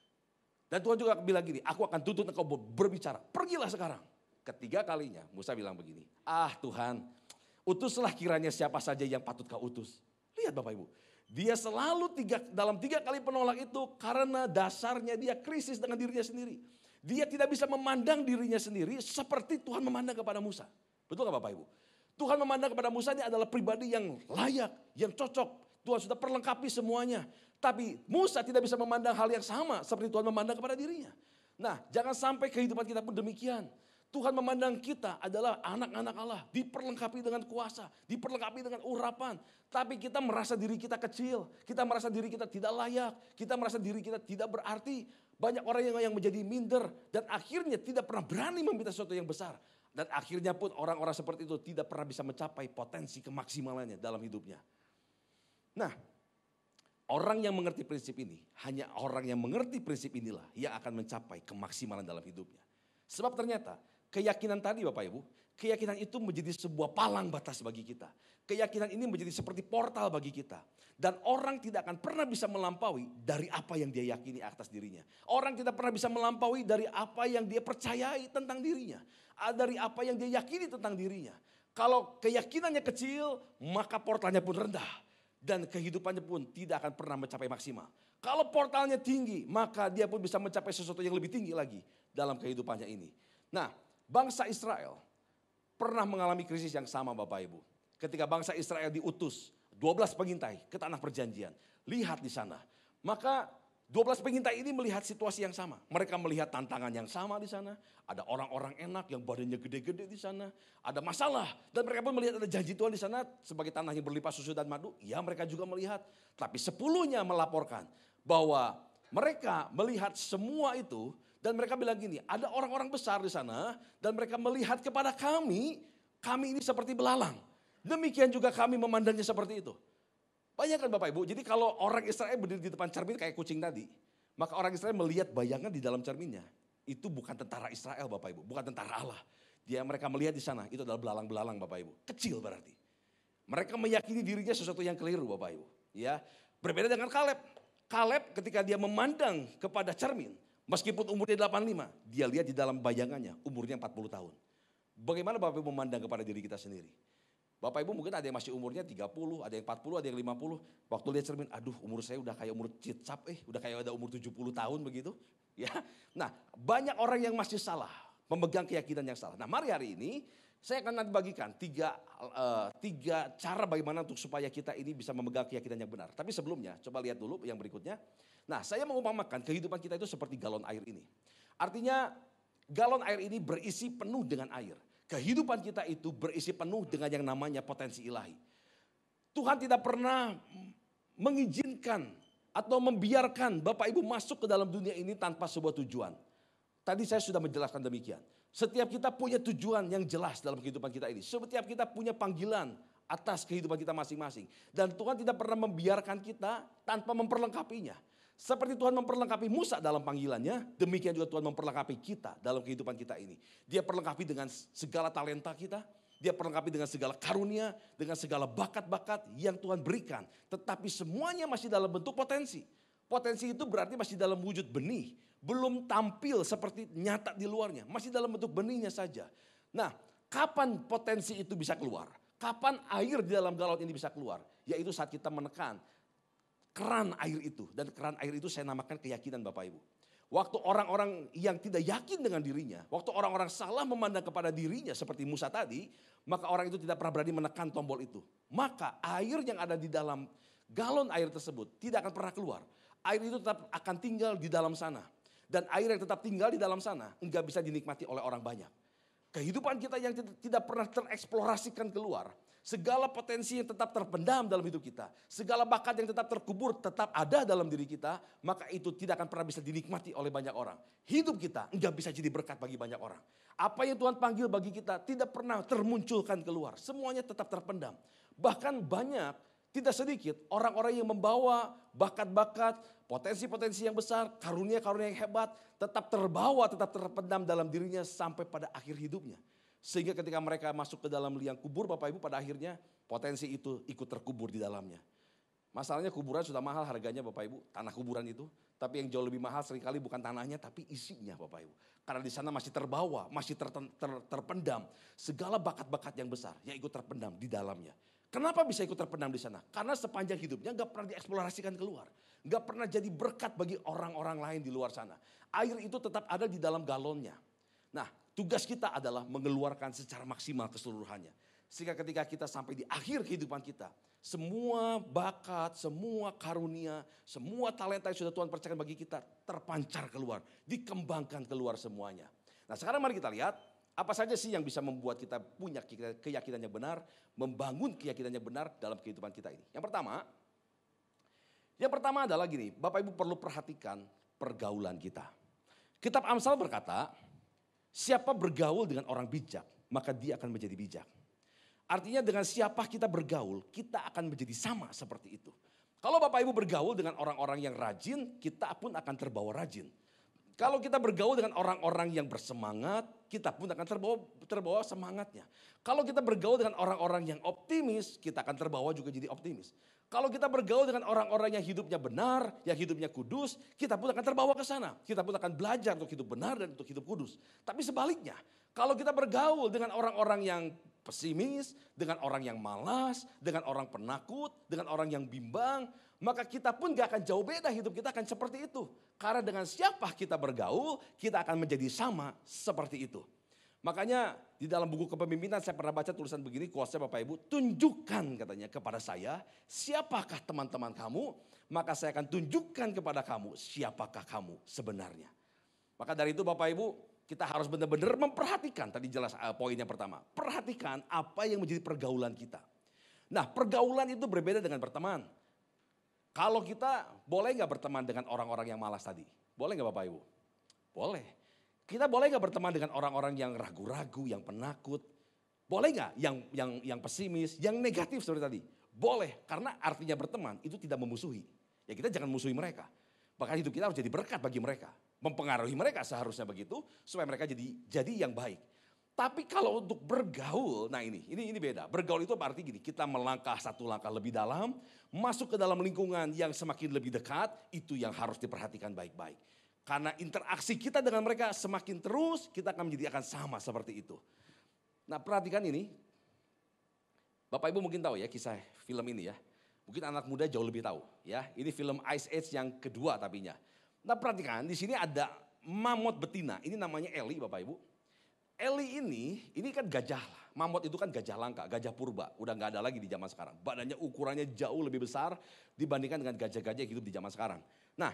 Dan Tuhan juga bilang gini. Aku akan tuntut engkau berbicara. Pergilah sekarang. Ketiga kalinya Musa bilang begini. Tuhan, utuslah kiranya siapa saja yang patut kau utus. Lihat Bapak Ibu. Dia selalu dalam 3 kali penolak itu karena dasarnya dia krisis dengan dirinya sendiri. Dia tidak bisa memandang dirinya sendiri seperti Tuhan memandang kepada Musa. Betul gak Bapak Ibu? Tuhan memandang kepada Musa ini adalah pribadi yang layak, yang cocok. Tuhan sudah perlengkapi semuanya. Tapi Musa tidak bisa memandang hal yang sama seperti Tuhan memandang kepada dirinya. Nah, jangan sampai kehidupan kita pun demikian. Tuhan memandang kita adalah anak-anak Allah, diperlengkapi dengan kuasa, diperlengkapi dengan urapan. Tapi kita merasa diri kita kecil, kita merasa diri kita tidak layak, kita merasa diri kita tidak berarti. Banyak orang yang menjadi minder dan akhirnya tidak pernah berani meminta sesuatu yang besar. Dan akhirnya pun orang-orang seperti itu tidak pernah bisa mencapai potensi kemaksimalannya dalam hidupnya. Nah, orang yang mengerti prinsip ini, hanya orang yang mengerti prinsip inilah yang akan mencapai kemaksimalan dalam hidupnya. Sebab ternyata keyakinan tadi Bapak Ibu, keyakinan itu menjadi sebuah palang batas bagi kita. Keyakinan ini menjadi seperti portal bagi kita. Dan orang tidak akan pernah bisa melampaui dari apa yang dia yakini atas dirinya. Orang tidak pernah bisa melampaui dari apa yang dia percayai tentang dirinya. Dari apa yang dia yakini tentang dirinya. Kalau keyakinannya kecil, maka portalnya pun rendah. Dan kehidupannya pun tidak akan pernah mencapai maksimal. Kalau portalnya tinggi, maka dia pun bisa mencapai sesuatu yang lebih tinggi lagi dalam kehidupannya ini. Nah, bangsa Israel pernah mengalami krisis yang sama Bapak Ibu. Ketika bangsa Israel diutus 12 pengintai ke tanah perjanjian. Lihat di sana. Maka 12 pengintai ini melihat situasi yang sama. Mereka melihat tantangan yang sama di sana. Ada orang-orang enak yang badannya gede-gede di sana. Ada masalah. Dan mereka pun melihat ada janji Tuhan di sana sebagai tanah yang berlimpah susu dan madu. Ya mereka juga melihat. Tapi 10-nya melaporkan bahwa mereka melihat semua itu. Dan mereka bilang gini, ada orang-orang besar di sana. Dan mereka melihat kepada kami ini seperti belalang. Demikian juga kami memandangnya seperti itu. Bayangkan Bapak Ibu, jadi kalau orang Israel berdiri di depan cermin kayak kucing tadi. Maka orang Israel melihat bayangan di dalam cerminnya. Itu bukan tentara Israel Bapak Ibu, bukan tentara Allah. Mereka melihat di sana, itu adalah belalang-belalang Bapak Ibu. Kecil berarti. Mereka meyakini dirinya sesuatu yang keliru Bapak Ibu. Ya, berbeda dengan Kaleb. Kaleb ketika dia memandang kepada cermin, meskipun umurnya 85, dia lihat di dalam bayangannya umurnya 40 tahun. Bagaimana Bapak Ibu memandang kepada diri kita sendiri? Bapak Ibu mungkin ada yang masih umurnya 30, ada yang 40, ada yang 50. Waktu lihat cermin, aduh umur saya udah kayak umur cicap, udah kayak ada umur 70 tahun begitu. Ya, nah banyak orang yang masih salah, memegang keyakinan yang salah. Nah mari hari ini saya akan nanti bagikan tiga cara bagaimana untuk supaya kita ini bisa memegang keyakinan yang benar. Tapi sebelumnya coba lihat dulu yang berikutnya. Nah saya mengumpamakan kehidupan kita itu seperti galon air ini. Artinya galon air ini berisi penuh dengan air. Kehidupan kita itu berisi penuh dengan yang namanya potensi ilahi. Tuhan tidak pernah mengizinkan atau membiarkan Bapak Ibu masuk ke dalam dunia ini tanpa sebuah tujuan. Tadi saya sudah menjelaskan demikian. Setiap kita punya tujuan yang jelas dalam kehidupan kita ini. Setiap kita punya panggilan atas kehidupan kita masing-masing. Dan Tuhan tidak pernah membiarkan kita tanpa memperlengkapinya. Seperti Tuhan memperlengkapi Musa dalam panggilannya, demikian juga Tuhan memperlengkapi kita dalam kehidupan kita ini. Dia perlengkapi dengan segala talenta kita, dia perlengkapi dengan segala karunia, dengan segala bakat-bakat yang Tuhan berikan. Tetapi semuanya masih dalam bentuk potensi. Potensi itu berarti masih dalam wujud benih, belum tampil seperti nyata di luarnya, masih dalam bentuk benihnya saja. Nah, kapan potensi itu bisa keluar? Kapan air di dalam galon ini bisa keluar? Yaitu saat kita menekan keran air itu. Dan keran air itu saya namakan keyakinan Bapak Ibu. Waktu orang-orang yang tidak yakin dengan dirinya, waktu orang-orang salah memandang kepada dirinya seperti Musa tadi, maka orang itu tidak pernah berani menekan tombol itu. Maka air yang ada di dalam galon air tersebut tidak akan pernah keluar. Air itu tetap akan tinggal di dalam sana. Dan air yang tetap tinggal di dalam sana enggak bisa dinikmati oleh orang banyak. Kehidupan kita yang tidak pernah tereksplorasikan keluar. Segala potensi yang tetap terpendam dalam hidup kita. Segala bakat yang tetap terkubur tetap ada dalam diri kita. Maka itu tidak akan pernah bisa dinikmati oleh banyak orang. Hidup kita enggak bisa jadi berkat bagi banyak orang. Apa yang Tuhan panggil bagi kita tidak pernah termunculkan keluar. Semuanya tetap terpendam. Bahkan banyak, tidak sedikit orang-orang yang membawa bakat-bakat, potensi-potensi yang besar, karunia-karunia yang hebat. Tetap terbawa, tetap terpendam dalam dirinya sampai pada akhir hidupnya. Sehingga ketika mereka masuk ke dalam liang kubur Bapak Ibu pada akhirnya potensi itu ikut terkubur di dalamnya. Masalahnya kuburan sudah mahal harganya Bapak Ibu, tanah kuburan itu. Tapi yang jauh lebih mahal seringkali bukan tanahnya tapi isinya Bapak Ibu. Karena di sana masih terbawa, masih terpendam segala bakat-bakat yang besar yang ikut terpendam di dalamnya. Kenapa bisa ikut terpendam di sana? Karena sepanjang hidupnya gak pernah dieksplorasikan keluar. Gak pernah jadi berkat bagi orang-orang lain di luar sana. Air itu tetap ada di dalam galonnya. Nah, tugas kita adalah mengeluarkan secara maksimal keseluruhannya. Sehingga ketika kita sampai di akhir kehidupan kita, semua bakat, semua karunia, semua talenta yang sudah Tuhan percayakan bagi kita terpancar keluar, dikembangkan keluar semuanya. Nah, sekarang mari kita lihat apa saja sih yang bisa membuat kita punya keyakinan yang benar, membangun keyakinan yang benar dalam kehidupan kita ini. Yang pertama adalah gini, Bapak Ibu perlu perhatikan pergaulan kita. Kitab Amsal berkata, siapa bergaul dengan orang bijak, maka dia akan menjadi bijak. Artinya dengan siapa kita bergaul, kita akan menjadi sama seperti itu. Kalau Bapak Ibu bergaul dengan orang-orang yang rajin, kita pun akan terbawa rajin. Kalau kita bergaul dengan orang-orang yang bersemangat, kita pun akan terbawa semangatnya. Kalau kita bergaul dengan orang-orang yang optimis, kita akan terbawa juga jadi optimis. Kalau kita bergaul dengan orang-orang yang hidupnya benar, yang hidupnya kudus, kita pun akan terbawa ke sana. Kita pun akan belajar untuk hidup benar dan untuk hidup kudus. Tapi sebaliknya, kalau kita bergaul dengan orang-orang yang pesimis, dengan orang yang malas, dengan orang penakut, dengan orang yang bimbang, maka kita pun gak akan jauh beda, hidup kita akan seperti itu. Karena dengan siapa kita bergaul, kita akan menjadi sama seperti itu. Makanya di dalam buku kepemimpinan saya pernah baca tulisan begini, kuasa Bapak Ibu, tunjukkan katanya kepada saya, siapakah teman-teman kamu, maka saya akan tunjukkan kepada kamu siapakah kamu sebenarnya. Maka dari itu Bapak Ibu, kita harus benar-benar memperhatikan, tadi jelas poin yang pertama, perhatikan apa yang menjadi pergaulan kita. Nah, pergaulan itu berbeda dengan berteman. Kalau kita boleh gak berteman dengan orang-orang yang malas tadi? Boleh gak Bapak Ibu? Boleh. Kita boleh gak berteman dengan orang-orang yang ragu-ragu, yang penakut? Boleh gak yang pesimis, yang negatif seperti tadi? Boleh, karena artinya berteman itu tidak memusuhi. Ya kita jangan musuhi mereka. Bahkan hidup kita harus jadi berkat bagi mereka. Mempengaruhi mereka seharusnya begitu, supaya mereka jadi yang baik. Tapi kalau untuk bergaul, nah ini beda. Bergaul itu berarti gini, kita melangkah satu langkah lebih dalam, masuk ke dalam lingkungan yang semakin lebih dekat, itu yang harus diperhatikan baik-baik. Karena interaksi kita dengan mereka semakin terus, kita akan menjadi sama seperti itu. Nah perhatikan ini, Bapak Ibu mungkin tahu ya kisah film ini ya. Mungkin anak muda jauh lebih tahu ya. Ini film Ice Age yang kedua tapinya. Nah perhatikan di sini ada mamut betina. Ini namanya Ellie Bapak Ibu. Ellie ini kan gajah. Mamut itu kan gajah langka, gajah purba. Udah nggak ada lagi di zaman sekarang. Badannya ukurannya jauh lebih besar dibandingkan dengan gajah-gajah yang hidup di zaman sekarang. Nah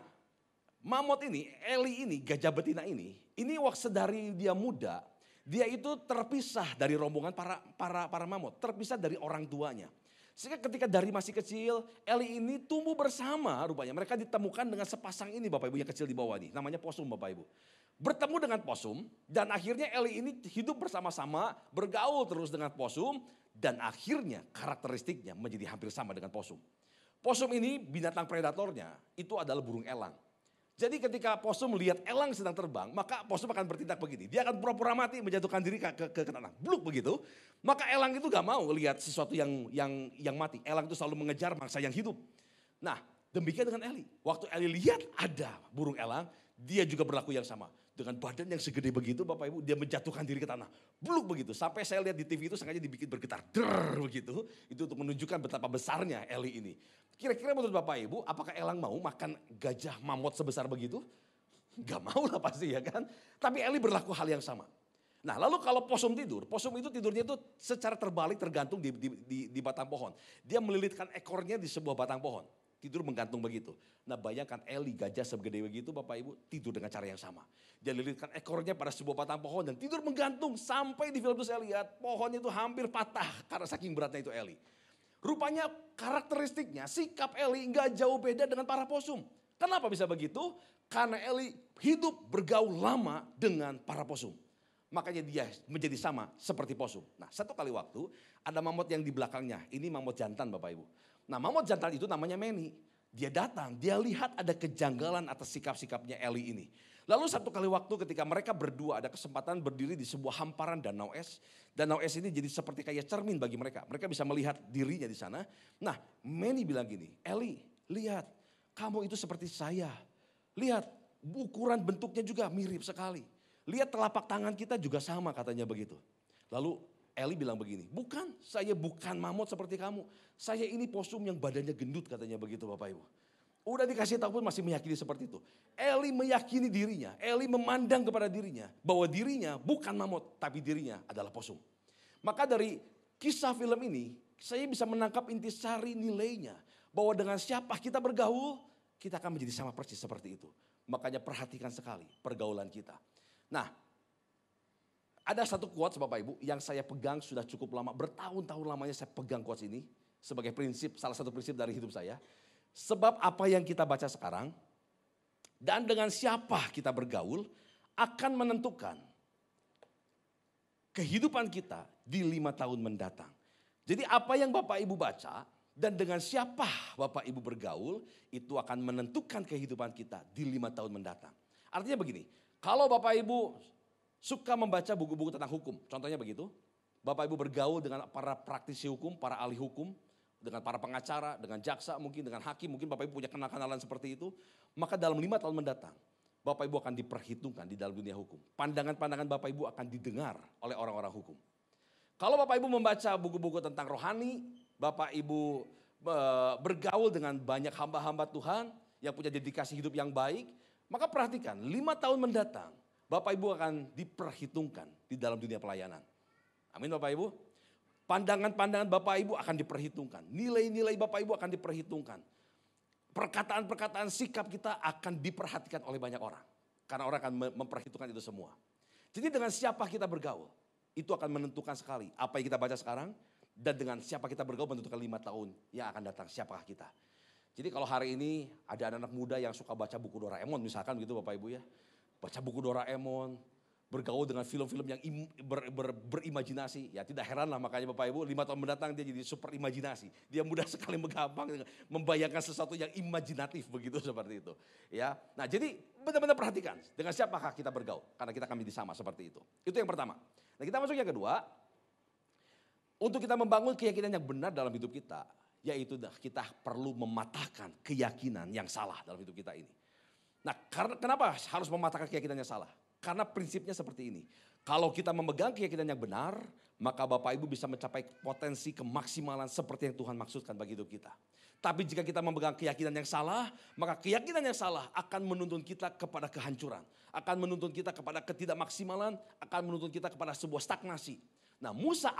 mamut ini, Ellie ini, gajah betina ini waktu dari dia muda, dia itu terpisah dari rombongan para mamut, terpisah dari orang tuanya. Sehingga ketika dari masih kecil, Ellie ini tumbuh bersama rupanya. Mereka ditemukan dengan sepasang ini Bapak Ibu yang kecil di bawah ini. Namanya posum Bapak Ibu. Bertemu dengan posum dan akhirnya Ellie ini hidup bersama-sama, bergaul terus dengan posum. Dan akhirnya karakteristiknya menjadi hampir sama dengan posum. Posum ini binatang predatornya itu adalah burung elang. Jadi ketika posum melihat elang sedang terbang, maka posum akan bertindak begini. Dia akan pura-pura mati, menjatuhkan diri ke tanah. Bluk begitu. Maka elang itu gak mau lihat sesuatu yang mati. Elang itu selalu mengejar mangsa yang hidup. Nah demikian dengan Ellie. Waktu Ellie lihat ada burung elang, dia juga berlaku yang sama. Dengan badan yang segede begitu Bapak Ibu, dia menjatuhkan diri ke tanah. Bluk begitu. Sampai saya lihat di TV itu sengaja dibikin bergetar. Begitu. Itu untuk menunjukkan betapa besarnya Ellie ini. Kira-kira menurut Bapak Ibu, apakah elang mau makan gajah mamut sebesar begitu? Gak mau lah pasti ya kan. Tapi Ellie berlaku hal yang sama. Nah lalu kalau posum itu tidurnya itu secara terbalik tergantung di batang pohon. Dia melilitkan ekornya di sebuah batang pohon. Tidur menggantung begitu. Nah bayangkan Ellie gajah segede begitu Bapak Ibu tidur dengan cara yang sama. Dia lilitkan ekornya pada sebuah batang pohon dan tidur menggantung. Sampai di film itu saya lihat pohonnya itu hampir patah karena saking beratnya itu Ellie. Rupanya karakteristiknya sikap Ellie nggak jauh beda dengan para posum. Kenapa bisa begitu? Karena Ellie hidup bergaul lama dengan para posum. Makanya dia menjadi sama seperti posum. Nah satu kali waktu ada mamut yang di belakangnya. Ini mamut jantan Bapak Ibu. Nah mamut jantan itu namanya Manny. Dia datang, dia lihat ada kejanggalan atas sikap-sikapnya Ellie ini. Lalu satu kali waktu ketika mereka berdua ada kesempatan berdiri di sebuah hamparan danau es. Danau es ini jadi seperti kayak cermin bagi mereka. Mereka bisa melihat dirinya di sana. Nah Manny bilang gini, Ellie lihat kamu itu seperti saya. Lihat ukuran bentuknya juga mirip sekali. Lihat telapak tangan kita juga sama katanya begitu. Lalu Ellie bilang begini, bukan, saya bukan mamut seperti kamu. Saya ini posum yang badannya gendut katanya begitu Bapak Ibu. Udah dikasih tahu pun masih meyakini seperti itu. Ellie meyakini dirinya, Ellie memandang kepada dirinya. Bahwa dirinya bukan mamut, tapi dirinya adalah posum. Maka dari kisah film ini, saya bisa menangkap intisari nilainya. Bahwa dengan siapa kita bergaul, kita akan menjadi sama persis seperti itu. Makanya perhatikan sekali pergaulan kita. Nah, ada satu quotes Bapak Ibu yang saya pegang sudah cukup lama. Bertahun-tahun lamanya saya pegang quotes ini. Sebagai prinsip, salah satu prinsip dari hidup saya. Sebab apa yang kita baca sekarang dan dengan siapa kita bergaul akan menentukan kehidupan kita di 5 tahun mendatang. Jadi apa yang Bapak Ibu baca dan dengan siapa Bapak Ibu bergaul itu akan menentukan kehidupan kita di 5 tahun mendatang. Artinya begini, kalau Bapak Ibu suka membaca buku-buku tentang hukum, contohnya begitu. Bapak Ibu bergaul dengan para praktisi hukum, para ahli hukum, dengan para pengacara, dengan jaksa, mungkin dengan hakim, mungkin Bapak Ibu punya kenal-kenalan seperti itu. Maka dalam 5 tahun mendatang, Bapak Ibu akan diperhitungkan di dalam dunia hukum. Pandangan-pandangan Bapak Ibu akan didengar oleh orang-orang hukum. Kalau Bapak Ibu membaca buku-buku tentang rohani, Bapak Ibu bergaul dengan banyak hamba-hamba Tuhan yang punya dedikasi hidup yang baik, maka perhatikan 5 tahun mendatang, Bapak Ibu akan diperhitungkan di dalam dunia pelayanan. Amin Bapak Ibu. Pandangan-pandangan Bapak Ibu akan diperhitungkan. Nilai-nilai Bapak Ibu akan diperhitungkan. Perkataan-perkataan sikap kita akan diperhatikan oleh banyak orang. Karena orang akan memperhitungkan itu semua. Jadi dengan siapa kita bergaul, itu akan menentukan sekali apa yang kita baca sekarang. Dan dengan siapa kita bergaul menentukan 5 tahun yang akan datang, siapakah kita. Jadi kalau hari ini ada anak-anak muda yang suka baca buku Doraemon misalkan gitu Bapak Ibu ya. Baca buku Doraemon, bergaul dengan film-film yang berimajinasi. Ya tidak heran lah makanya Bapak Ibu 5 tahun mendatang dia jadi super imajinasi. Dia mudah sekali menggampang membayangkan sesuatu yang imajinatif begitu seperti itu. Ya, nah jadi benar-benar perhatikan dengan siapakah kita bergaul. Karena kita akan menjadi sama seperti itu. Itu yang pertama. Nah kita masuk yang kedua. Untuk kita membangun keyakinan yang benar dalam hidup kita. Yaitu kita perlu mematahkan keyakinan yang salah dalam hidup kita ini. Nah kenapa harus mematahkan keyakinan yang salah? Karena prinsipnya seperti ini. Kalau kita memegang keyakinan yang benar, maka Bapak Ibu bisa mencapai potensi kemaksimalan seperti yang Tuhan maksudkan bagi hidup kita. Tapi jika kita memegang keyakinan yang salah, maka keyakinan yang salah akan menuntun kita kepada kehancuran. Akan menuntun kita kepada ketidakmaksimalan, akan menuntun kita kepada sebuah stagnasi. Nah, Musa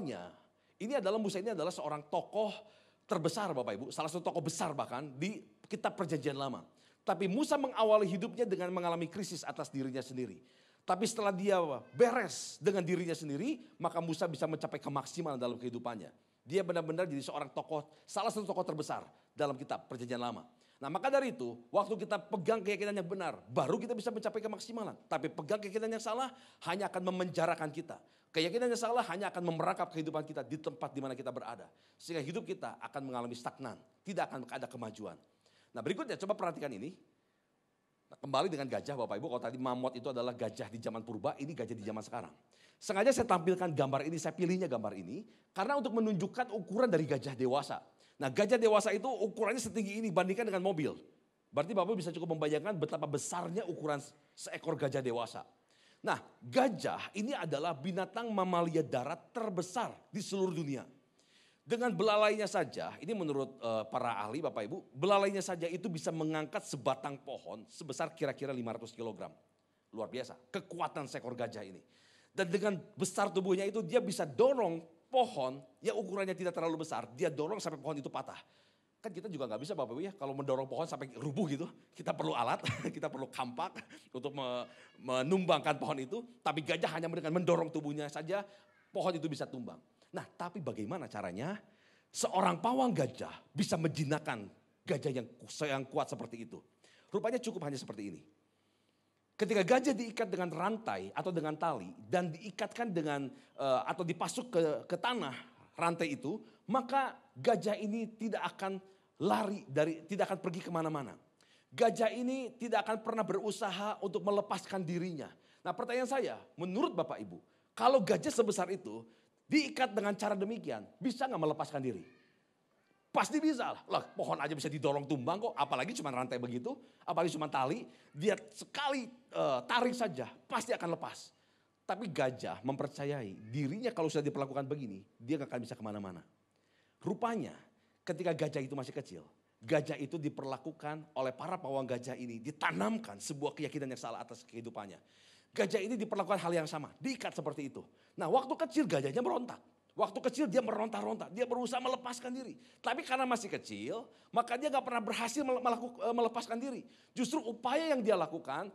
ini adalah seorang tokoh terbesar Bapak Ibu. Salah satu tokoh besar bahkan di kitab perjanjian lama. Tapi Musa mengawali hidupnya dengan mengalami krisis atas dirinya sendiri. Tapi setelah dia beres dengan dirinya sendiri, maka Musa bisa mencapai kemaksimalan dalam kehidupannya. Dia benar-benar jadi seorang tokoh, salah satu tokoh terbesar dalam kitab perjanjian lama. Nah, maka dari itu, waktu kita pegang keyakinan yang benar, baru kita bisa mencapai kemaksimalan. Tapi pegang keyakinan yang salah hanya akan memenjarakan kita. Keyakinan yang salah hanya akan memerangkap kehidupan kita di tempat di mana kita berada. Sehingga hidup kita akan mengalami stagnan, tidak akan ada kemajuan. Nah, berikutnya coba perhatikan ini. Nah, kembali dengan gajah Bapak Ibu, kalau tadi mamut itu adalah gajah di zaman purba, ini gajah di zaman sekarang. Sengaja saya tampilkan gambar ini, saya pilihnya gambar ini, karena untuk menunjukkan ukuran dari gajah dewasa. Nah, gajah dewasa itu ukurannya setinggi ini bandingkan dengan mobil. Berarti Bapak bisa cukup membayangkan betapa besarnya ukuran seekor gajah dewasa. Nah, gajah ini adalah binatang mamalia darat terbesar di seluruh dunia. Dengan belalainya saja, ini menurut para ahli Bapak Ibu, belalainya saja itu bisa mengangkat sebatang pohon sebesar kira-kira 500 kg. Luar biasa, kekuatan seekor gajah ini. Dan dengan besar tubuhnya itu dia bisa dorong pohon yang ukurannya tidak terlalu besar. Dia dorong sampai pohon itu patah. Kan kita juga nggak bisa Bapak Ibu ya kalau mendorong pohon sampai rubuh gitu. Kita perlu alat, kita perlu kampak untuk menumbangkan pohon itu. Tapi gajah hanya dengan mendorong tubuhnya saja pohon itu bisa tumbang. Nah, tapi bagaimana caranya seorang pawang gajah bisa menjinakkan gajah yang kuat seperti itu? Rupanya cukup hanya seperti ini. Ketika gajah diikat dengan rantai atau dengan tali dan diikatkan dengan atau dipasuk ke tanah rantai itu, maka gajah ini tidak akan tidak akan pergi kemana-mana. Gajah ini tidak akan pernah berusaha untuk melepaskan dirinya. Nah, pertanyaan saya, menurut Bapak Ibu, kalau gajah sebesar itu diikat dengan cara demikian, bisa nggak melepaskan diri? Pasti bisa lah, pohon aja bisa didorong tumbang kok, apalagi cuma rantai begitu, apalagi cuma tali, dia sekali tarik saja pasti akan lepas. Tapi gajah mempercayai dirinya kalau sudah diperlakukan begini, dia gak akan bisa kemana-mana. Rupanya ketika gajah itu masih kecil, gajah itu diperlakukan oleh para pawang gajah ini, ditanamkan sebuah keyakinan yang salah atas kehidupannya. Gajah ini diperlakukan hal yang sama, diikat seperti itu. Nah, waktu kecil gajahnya berontak. Waktu kecil dia meronta-ronta, dia berusaha melepaskan diri. Tapi karena masih kecil, maka dia gak pernah berhasil melepaskan diri. Justru upaya yang dia lakukan,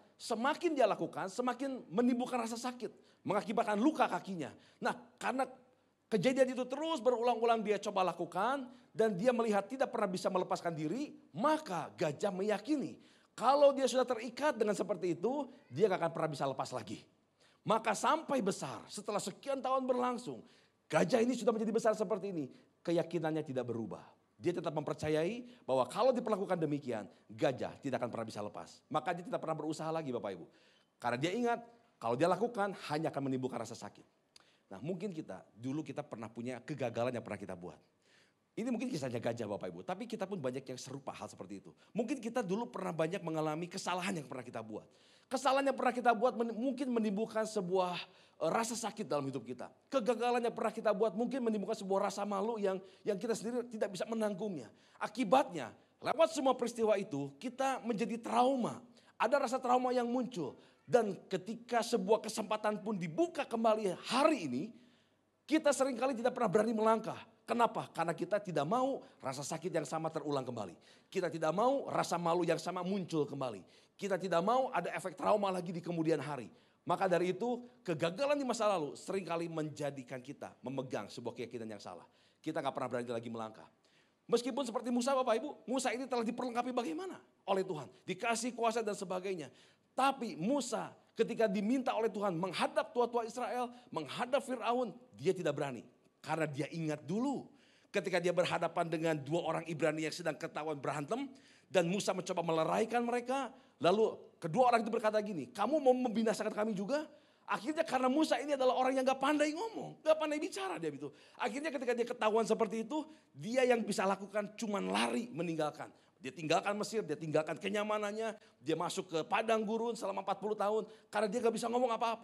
semakin menimbulkan rasa sakit. Mengakibatkan luka kakinya. Nah, karena kejadian itu terus berulang-ulang dia coba lakukan, dan dia melihat tidak pernah bisa melepaskan diri, maka gajah meyakini kalau dia sudah terikat dengan seperti itu, dia gak akan pernah bisa lepas lagi. Maka sampai besar, setelah sekian tahun berlangsung, gajah ini sudah menjadi besar seperti ini, keyakinannya tidak berubah. Dia tetap mempercayai bahwa kalau diperlakukan demikian, gajah tidak akan pernah bisa lepas. Maka dia tidak pernah berusaha lagi Bapak Ibu. Karena dia ingat, kalau dia lakukan hanya akan menimbulkan rasa sakit. Nah, mungkin dulu kita pernah punya kegagalan yang pernah kita buat. Ini mungkin kisahnya gajah Bapak Ibu, tapi kita pun banyak yang serupa hal seperti itu. Mungkin kita dulu pernah banyak mengalami kesalahan yang pernah kita buat. Kesalahan yang pernah kita buat mungkin menimbulkan sebuah rasa sakit dalam hidup kita. Kegagalan yang pernah kita buat mungkin menimbulkan sebuah rasa malu yang kita sendiri tidak bisa menanggungnya. Akibatnya, lewat semua peristiwa itu kita menjadi trauma. Ada rasa trauma yang muncul. Dan ketika sebuah kesempatan pun dibuka kembali hari ini, kita seringkali tidak pernah berani melangkah. Kenapa? Karena kita tidak mau rasa sakit yang sama terulang kembali. Kita tidak mau rasa malu yang sama muncul kembali. Kita tidak mau ada efek trauma lagi di kemudian hari. Maka dari itu kegagalan di masa lalu seringkali menjadikan kita memegang sebuah keyakinan yang salah. Kita gak pernah berani lagi melangkah. Meskipun seperti Musa Bapak Ibu, Musa ini telah diperlengkapi bagaimana oleh Tuhan. Dikasih kuasa dan sebagainya. Tapi Musa ketika diminta oleh Tuhan menghadap tua-tua Israel, menghadap Fir'aun, dia tidak berani. Karena dia ingat dulu ketika dia berhadapan dengan dua orang Ibrani yang sedang ketahuan berantem. Dan Musa mencoba meleraikan mereka. Lalu kedua orang itu berkata gini, kamu mau membinasakan kami juga? Akhirnya karena Musa ini adalah orang yang gak pandai ngomong, gak pandai bicara dia itu. Akhirnya ketika dia ketahuan seperti itu, dia yang bisa lakukan cuman lari meninggalkan. Dia tinggalkan Mesir, dia tinggalkan kenyamanannya, dia masuk ke padang gurun selama 40 tahun. Karena dia gak bisa ngomong apa-apa.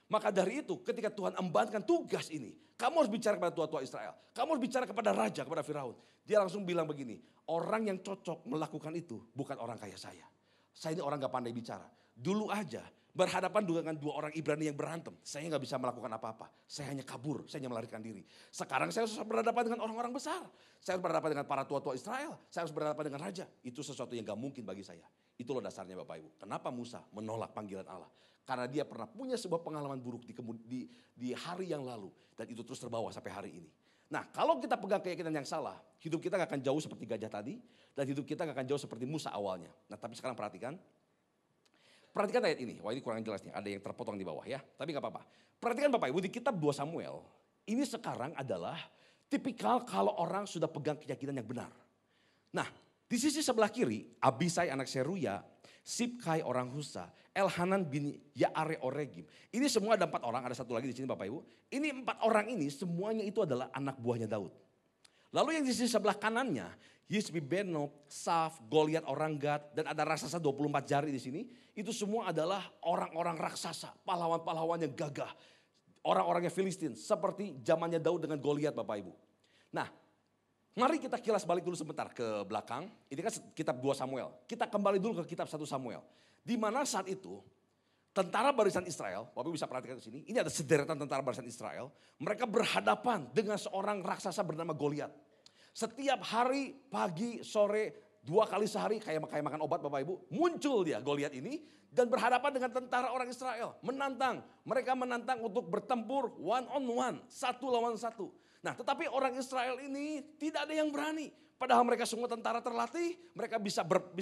Maka dari itu ketika Tuhan embankan tugas ini, kamu harus bicara kepada tua-tua Israel. Kamu harus bicara kepada raja, kepada Firaun. Dia langsung bilang begini, orang yang cocok melakukan itu bukan orang kayak saya. Saya ini orang gak pandai bicara. Dulu aja berhadapan dengan dua orang Ibrani yang berantem. Saya gak bisa melakukan apa-apa. Saya hanya kabur, saya hanya melarikan diri. Sekarang saya harus berhadapan dengan orang-orang besar. Saya harus berhadapan dengan para tua-tua Israel. Saya harus berhadapan dengan raja. Itu sesuatu yang gak mungkin bagi saya. Itulah dasarnya Bapak Ibu. Kenapa Musa menolak panggilan Allah? Karena dia pernah punya sebuah pengalaman buruk di hari yang lalu. Dan itu terus terbawa sampai hari ini. Nah kalau kita pegang keyakinan yang salah, hidup kita gak akan jauh seperti gajah tadi. Dan hidup kita gak akan jauh seperti Musa awalnya. Nah tapi sekarang perhatikan. Perhatikan ayat ini. Wah ini kurang jelas nih. Ada yang terpotong di bawah ya. Tapi gak apa-apa. Perhatikan Bapak Ibu di kitab 2 Samuel. Ini sekarang adalah tipikal kalau orang sudah pegang keyakinan yang benar. Nah di sisi sebelah kiri. Abisai anak Seruya. Sibkai orang Husa. Elhanan bin Yaare Oregim. Ini semua ada 4 orang. Ada satu lagi di sini Bapak Ibu. Ini 4 orang ini semuanya itu adalah anak buahnya Daud. Lalu yang di sisi sebelah kanannya. Yisbi Benob, Saf, Goliat orang Gad. Dan ada raksasa 24 jari di sini. Itu semua adalah orang-orang raksasa. Pahlawan-pahlawan yang gagah. Orang-orangnya Filistin. Seperti zamannya Daud dengan Goliat Bapak Ibu. Nah mari kita kilas balik dulu sebentar ke belakang. Ini kan kitab 2 Samuel. Kita kembali dulu ke kitab 1 Samuel. Di mana saat itu tentara barisan Israel, Bapak bisa perhatikan di sini. Ini ada sederetan tentara barisan Israel. Mereka berhadapan dengan seorang raksasa bernama Goliat. Setiap hari, pagi, sore, 2 kali sehari kayak makan obat Bapak Ibu. Muncul dia Goliat ini dan berhadapan dengan tentara orang Israel. Menantang, mereka menantang untuk bertempur one on one, satu lawan satu. Nah tetapi orang Israel ini tidak ada yang berani. Padahal mereka semua tentara terlatih, mereka bisa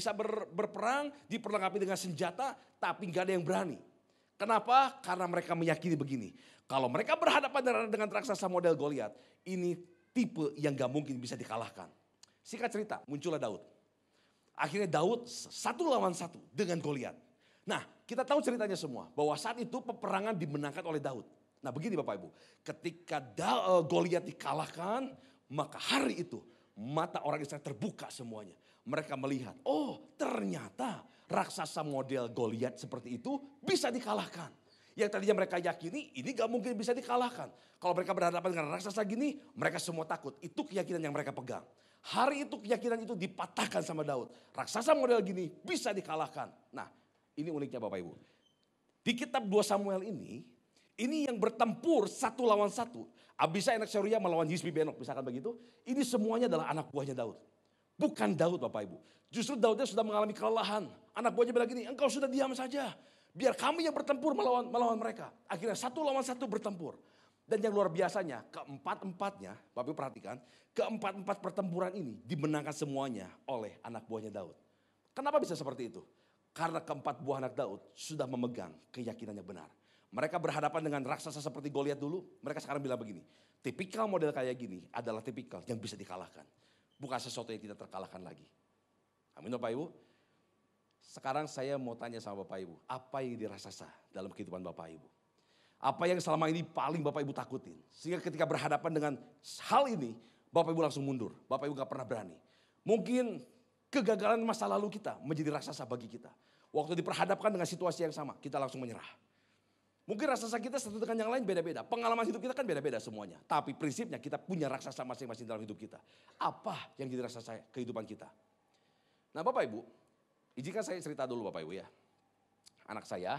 berperang, diperlengkapi dengan senjata, tapi gak ada yang berani. Kenapa? Karena mereka meyakini begini. Kalau mereka berhadapan dengan raksasa model Goliat, ini tipe yang gak mungkin bisa dikalahkan. Singkat cerita, muncullah Daud. Akhirnya Daud 1 lawan 1 dengan Goliat. Nah kita tahu ceritanya semua, bahwa saat itu peperangan dimenangkan oleh Daud. Nah begini Bapak Ibu, ketika Goliat dikalahkan, maka hari itu mata orang Israel terbuka semuanya. Mereka melihat, oh ternyata raksasa model Goliat seperti itu bisa dikalahkan. Yang tadinya mereka yakini ini gak mungkin bisa dikalahkan. Kalau mereka berhadapan dengan raksasa gini, mereka semua takut. Itu keyakinan yang mereka pegang. Hari itu keyakinan itu dipatahkan sama Daud. Raksasa model gini bisa dikalahkan. Nah ini uniknya Bapak Ibu. Di kitab 2 Samuel ini yang bertempur 1 lawan 1. Abisai anak Seruya melawan Yisbi Benob misalkan begitu. Ini semuanya adalah anak buahnya Daud. Bukan Daud Bapak Ibu. Justru Daudnya sudah mengalami kelelahan. Anak buahnya bilang gini, engkau sudah diam saja. Biar kami yang bertempur melawan mereka. Akhirnya 1 lawan 1 bertempur. Dan yang luar biasanya keempat-empatnya, Bapak Ibu perhatikan. Keempat-empat pertempuran ini dimenangkan semuanya oleh anak buahnya Daud. Kenapa bisa seperti itu? Karena keempat buah anak Daud sudah memegang keyakinan yang benar. Mereka berhadapan dengan raksasa seperti Goliat dulu. Mereka sekarang bilang begini. Tipikal model kayak gini adalah tipikal yang bisa dikalahkan. Bukan sesuatu yang tidak terkalahkan lagi. Amin Bapak Ibu. Sekarang saya mau tanya sama Bapak Ibu. Apa yang dirasasa dalam kehidupan Bapak Ibu? Apa yang selama ini paling Bapak Ibu takutin? Sehingga ketika berhadapan dengan hal ini. Bapak Ibu langsung mundur. Bapak Ibu gak pernah berani. Mungkin kegagalan masa lalu kita menjadi raksasa bagi kita. Waktu diperhadapkan dengan situasi yang sama. Kita langsung menyerah. Mungkin raksasa kita satu dengan yang lain beda-beda. Pengalaman hidup kita kan beda-beda semuanya. Tapi prinsipnya kita punya raksasa masing-masing dalam hidup kita. Apa yang jadi raksasa kehidupan kita? Nah Bapak Ibu, izinkan saya cerita dulu Bapak Ibu ya. Anak saya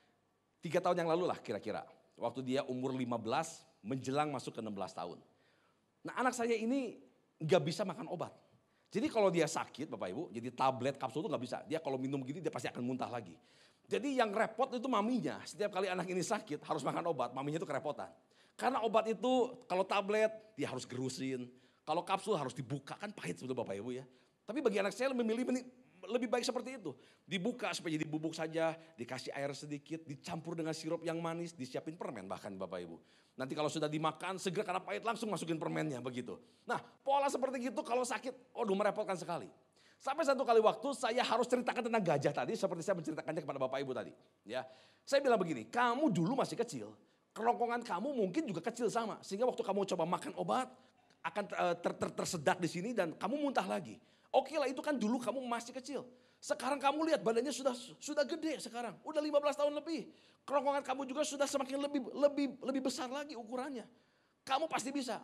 3 tahun yang lalu lah kira-kira. Waktu dia umur 15 menjelang masuk ke 16 tahun. Nah anak saya ini gak bisa makan obat. Jadi kalau dia sakit Bapak Ibu, jadi tablet, kapsul itu gak bisa. Dia kalau minum gini dia pasti akan muntah lagi. Jadi yang repot itu maminya. Setiap kali anak ini sakit harus makan obat, maminya itu kerepotan. Karena obat itu kalau tablet dia harus gerusin. Kalau kapsul harus dibuka, kan pahit sebetulnya Bapak Ibu ya. Tapi bagi anak saya lebih baik seperti itu. Dibuka supaya jadi bubuk saja, dikasih air sedikit, dicampur dengan sirup yang manis, disiapin permen bahkan Bapak Ibu. Nanti kalau sudah dimakan segera karena pahit langsung masukin permennya begitu. Nah pola seperti itu kalau sakit, aduh merepotkan sekali. Sampai satu kali waktu saya harus ceritakan tentang gajah tadi seperti saya menceritakannya kepada Bapak Ibu tadi. Ya, saya bilang begini, kamu dulu masih kecil, kerongkongan kamu mungkin juga kecil sama. Sehingga waktu kamu coba makan obat akan tersedak di sini dan kamu muntah lagi. Oke lah, itu kan dulu kamu masih kecil. Sekarang kamu lihat badannya sudah gede sekarang. Udah 15 tahun lebih. Kerongkongan kamu juga sudah semakin lebih besar lagi ukurannya. Kamu pasti bisa.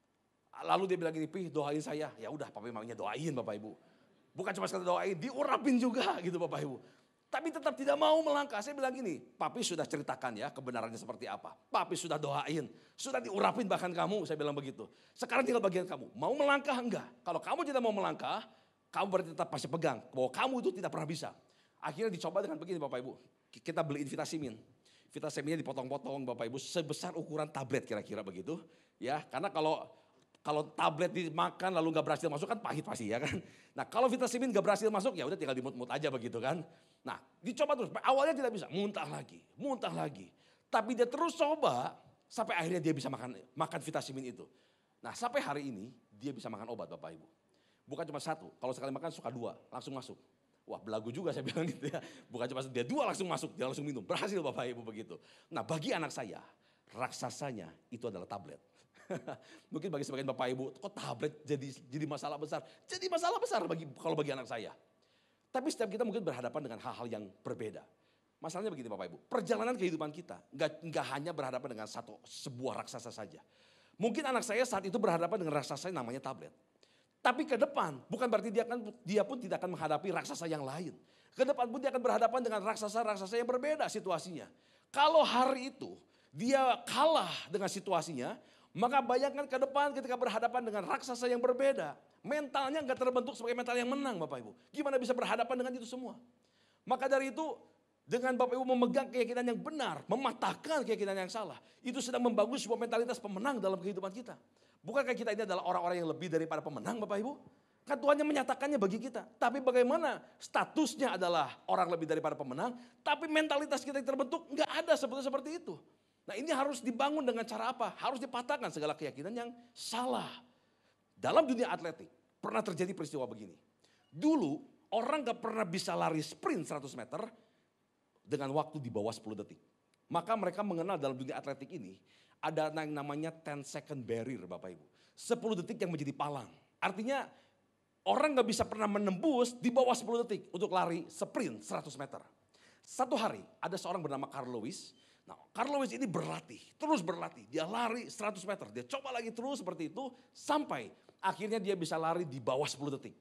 Lalu dia bilang gini, Pi doain saya. Ya udah, papi mamanya doain Bapak Ibu. Bukan cuma sekadar doain, diurapin juga gitu Bapak Ibu. Tapi tetap tidak mau melangkah. Saya bilang gini, papi sudah ceritakan ya kebenarannya seperti apa. Papi sudah doain, sudah diurapin bahkan kamu, saya bilang begitu. Sekarang tinggal bagian kamu, mau melangkah enggak? Kalau kamu tidak mau melangkah, kamu berarti tetap masih pegang bahwa kamu itu tidak pernah bisa. Akhirnya dicoba dengan begini Bapak Ibu. Kita beliin vitamin. Vitaminnya dipotong-potong Bapak Ibu sebesar ukuran tablet kira-kira begitu. Ya, karena kalau tablet dimakan lalu nggak berhasil masuk kan pahit pasti ya kan. Nah kalau vitamin nggak berhasil masuk ya udah tinggal dimut-mut aja begitu kan. Nah dicoba terus, awalnya tidak bisa, muntah lagi. Tapi dia terus coba sampai akhirnya dia bisa makan vitamin itu. Nah sampai hari ini dia bisa makan obat Bapak Ibu. Bukan cuma satu, kalau sekali makan suka 2, langsung masuk. Wah belagu juga saya bilang gitu ya. Bukan cuma dia 2 langsung masuk, dia langsung minum. Berhasil Bapak Ibu begitu. Nah bagi anak saya, raksasanya itu adalah tablet. Mungkin bagi sebagian Bapak Ibu, kok tablet jadi masalah besar? Jadi masalah besar kalau bagi anak saya. Tapi setiap kita mungkin berhadapan dengan hal-hal yang berbeda. Masalahnya begini Bapak Ibu, perjalanan kehidupan kita nggak hanya berhadapan dengan sebuah raksasa saja. Mungkin anak saya saat itu berhadapan dengan raksasa yang namanya tablet. Tapi ke depan bukan berarti dia pun tidak akan menghadapi raksasa yang lain. Ke depan pun dia akan berhadapan dengan raksasa-raksasa yang berbeda situasinya. Kalau hari itu dia kalah dengan situasinya, maka bayangkan ke depan ketika berhadapan dengan raksasa yang berbeda. Mentalnya nggak terbentuk sebagai mental yang menang Bapak Ibu. Gimana bisa berhadapan dengan itu semua? Maka dari itu dengan Bapak Ibu memegang keyakinan yang benar, mematahkan keyakinan yang salah. Itu sedang membangun sebuah mentalitas pemenang dalam kehidupan kita. Bukankah kita ini adalah orang-orang yang lebih daripada pemenang Bapak Ibu? Kan Tuhan yang menyatakannya bagi kita. Tapi bagaimana statusnya adalah orang lebih daripada pemenang. Tapi mentalitas kita yang terbentuk nggak ada seperti itu. Nah ini harus dibangun dengan cara apa? Harus dipatahkan segala keyakinan yang salah. Dalam dunia atletik pernah terjadi peristiwa begini. Dulu orang gak pernah bisa lari sprint 100 meter dengan waktu di bawah 10 detik. Maka mereka mengenal dalam dunia atletik ini ada yang namanya 10 second barrier Bapak Ibu. 10 detik yang menjadi palang. Artinya orang gak bisa pernah menembus di bawah 10 detik untuk lari sprint 100 meter. Satu hari ada seorang bernama Carl Lewis. Nah, Carl Lewis ini terus berlatih. Dia lari 100 meter, dia coba lagi terus seperti itu sampai akhirnya dia bisa lari di bawah 10 detik.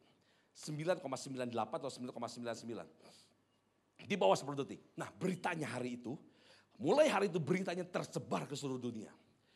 9,98 atau 9,99. Di bawah 10 detik. Nah beritanya hari itu, mulai hari itu beritanya tersebar ke seluruh dunia.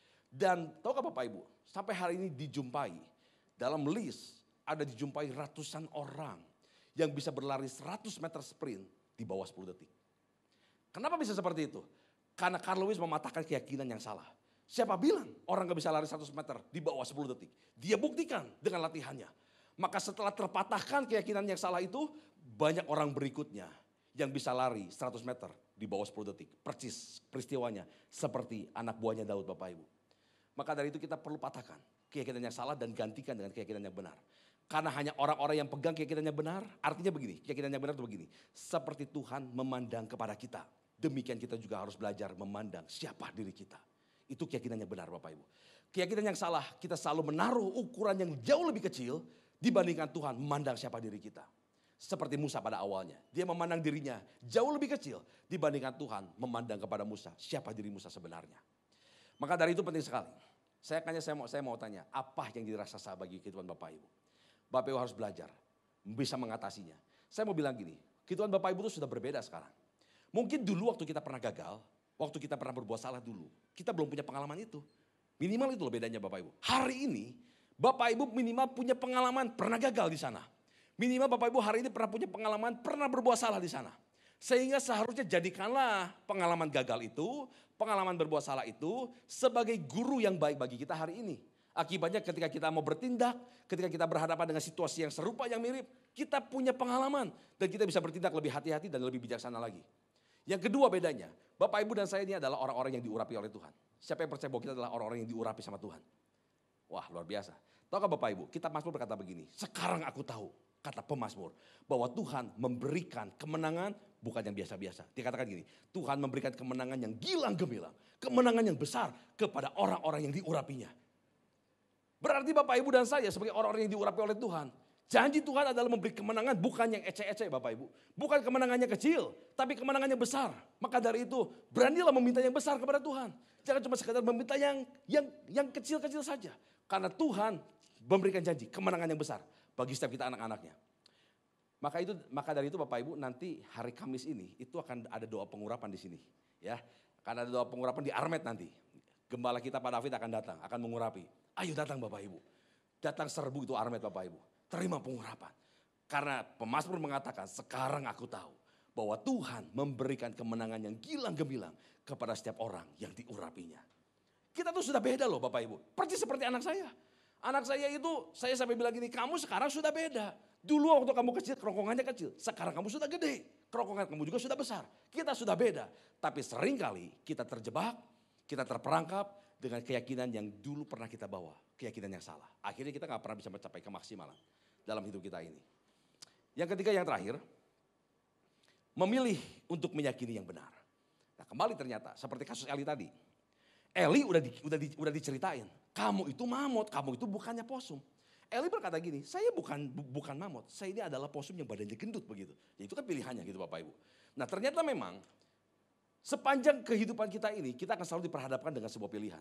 Dan tahu gak Bapak Ibu, sampai hari ini dijumpai dalam list ada dijumpai ratusan orang yang bisa berlari 100 meter sprint di bawah 10 detik. Kenapa bisa seperti itu? Karena Carl Lewis mematahkan keyakinan yang salah. Siapa bilang orang gak bisa lari 100 meter di bawah 10 detik? Dia buktikan dengan latihannya. Maka setelah terpatahkan keyakinan yang salah itu, banyak orang berikutnya yang bisa lari 100 meter di bawah 10 detik. Persis peristiwanya seperti anak buahnya Daud Bapak Ibu. Maka dari itu kita perlu patahkan keyakinan yang salah dan gantikan dengan keyakinan yang benar. Karena hanya orang-orang yang pegang keyakinan yang benar, artinya begini, keyakinan yang benar itu begini. Seperti Tuhan memandang kepada kita. Demikian kita juga harus belajar memandang siapa diri kita. Itu keyakinan yang benar Bapak Ibu. Keyakinan yang salah, kita selalu menaruh ukuran yang jauh lebih kecil dibandingkan Tuhan memandang siapa diri kita. Seperti Musa pada awalnya. Dia memandang dirinya jauh lebih kecil dibandingkan Tuhan memandang kepada Musa. Siapa diri Musa sebenarnya. Maka dari itu penting sekali. Saya mau tanya, apa yang jadi raksasa bagi kehidupan Bapak Ibu? Bapak Ibu harus belajar, bisa mengatasinya. Saya mau bilang gini, kehidupan Bapak Ibu itu sudah berbeda sekarang. Mungkin dulu waktu kita pernah gagal, waktu kita pernah berbuat salah dulu, kita belum punya pengalaman itu. Minimal itu loh bedanya Bapak Ibu. Hari ini Bapak Ibu minimal punya pengalaman pernah gagal di sana. Minimal Bapak Ibu hari ini pernah punya pengalaman pernah berbuat salah di sana. Sehingga seharusnya jadikanlah pengalaman gagal itu, pengalaman berbuat salah itu sebagai guru yang baik bagi kita hari ini. Akibatnya ketika kita mau bertindak, ketika kita berhadapan dengan situasi yang serupa yang mirip, kita punya pengalaman dan kita bisa bertindak lebih hati-hati dan lebih bijaksana lagi. Yang kedua bedanya, Bapak Ibu dan saya ini adalah orang-orang yang diurapi oleh Tuhan. Siapa yang percaya bahwa kita adalah orang-orang yang diurapi sama Tuhan? Wah luar biasa. Tahukah Bapak Ibu, kitab Mazmur berkata begini, sekarang aku tahu, kata pemazmur, bahwa Tuhan memberikan kemenangan bukan yang biasa-biasa. Dia katakan gini, Tuhan memberikan kemenangan yang gilang gemilang, kemenangan yang besar kepada orang-orang yang diurapinya. Berarti Bapak Ibu dan saya sebagai orang-orang yang diurapi oleh Tuhan, Janji Tuhan adalah memberi kemenangan bukan yang ece-ece Bapak Ibu. Bukan kemenangannya kecil, tapi kemenangannya besar. Maka dari itu beranilah meminta yang besar kepada Tuhan. Jangan cuma sekadar meminta yang kecil-kecil saja. Karena Tuhan memberikan janji kemenangan yang besar bagi setiap kita anak-anaknya. Maka dari itu Bapak Ibu nanti hari Kamis ini itu akan ada doa pengurapan di sini. Ya, akan ada doa pengurapan di Armet nanti. Gembala kita Pak David akan datang, akan mengurapi. Ayo datang Bapak Ibu. Datang serbu itu Armet Bapak Ibu. Terima pengurapan. Karena pemazmur mengatakan, sekarang aku tahu bahwa Tuhan memberikan kemenangan yang gilang gemilang kepada setiap orang yang diurapinya. Kita tuh sudah beda loh Bapak Ibu. Persis seperti anak saya. Anak saya itu, saya sampai bilang gini, kamu sekarang sudah beda. Dulu waktu kamu kecil, kerongkongannya kecil. Sekarang kamu sudah gede, kerongkongan kamu juga sudah besar. Kita sudah beda. Tapi seringkali kita terjebak, kita terperangkap dengan keyakinan yang dulu pernah kita bawa. Keyakinan yang salah. Akhirnya kita gak pernah bisa mencapai kemaksimalan dalam hidup kita ini. Yang ketiga, yang terakhir, memilih untuk meyakini yang benar. Nah kembali ternyata seperti kasus Eli tadi. Eli udah diceritain, kamu itu mamut, kamu itu bukannya posum. Eli berkata gini, saya bukan mamut, saya ini adalah posum yang badannya gendut begitu. Ya itu kan pilihannya gitu Bapak Ibu. Nah ternyata memang sepanjang kehidupan kita ini, kita akan selalu diperhadapkan dengan sebuah pilihan.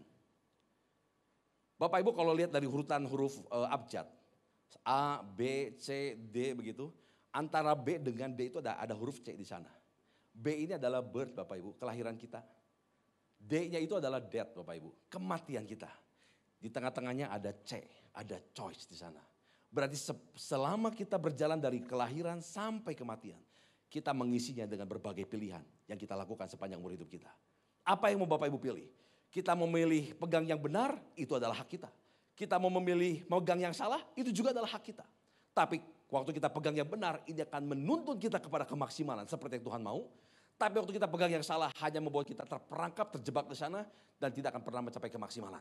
Bapak Ibu kalau lihat dari urutan huruf abjad, A, B, C, D begitu. Antara B dengan D itu ada huruf C di sana. B ini adalah birth Bapak Ibu, kelahiran kita. D-nya itu adalah death Bapak Ibu, kematian kita. Di tengah-tengahnya ada C, ada choice di sana. Berarti selama kita berjalan dari kelahiran sampai kematian, kita mengisinya dengan berbagai pilihan yang kita lakukan sepanjang umur hidup kita. Apa yang mau Bapak Ibu pilih? Kita memilih pegang yang benar, itu adalah hak kita. Kita mau memilih megang yang salah, itu juga adalah hak kita. Tapi waktu kita pegang yang benar, ini akan menuntun kita kepada kemaksimalan seperti yang Tuhan mau. Tapi waktu kita pegang yang salah, hanya membuat kita terperangkap, terjebak di sana, dan tidak akan pernah mencapai kemaksimalan.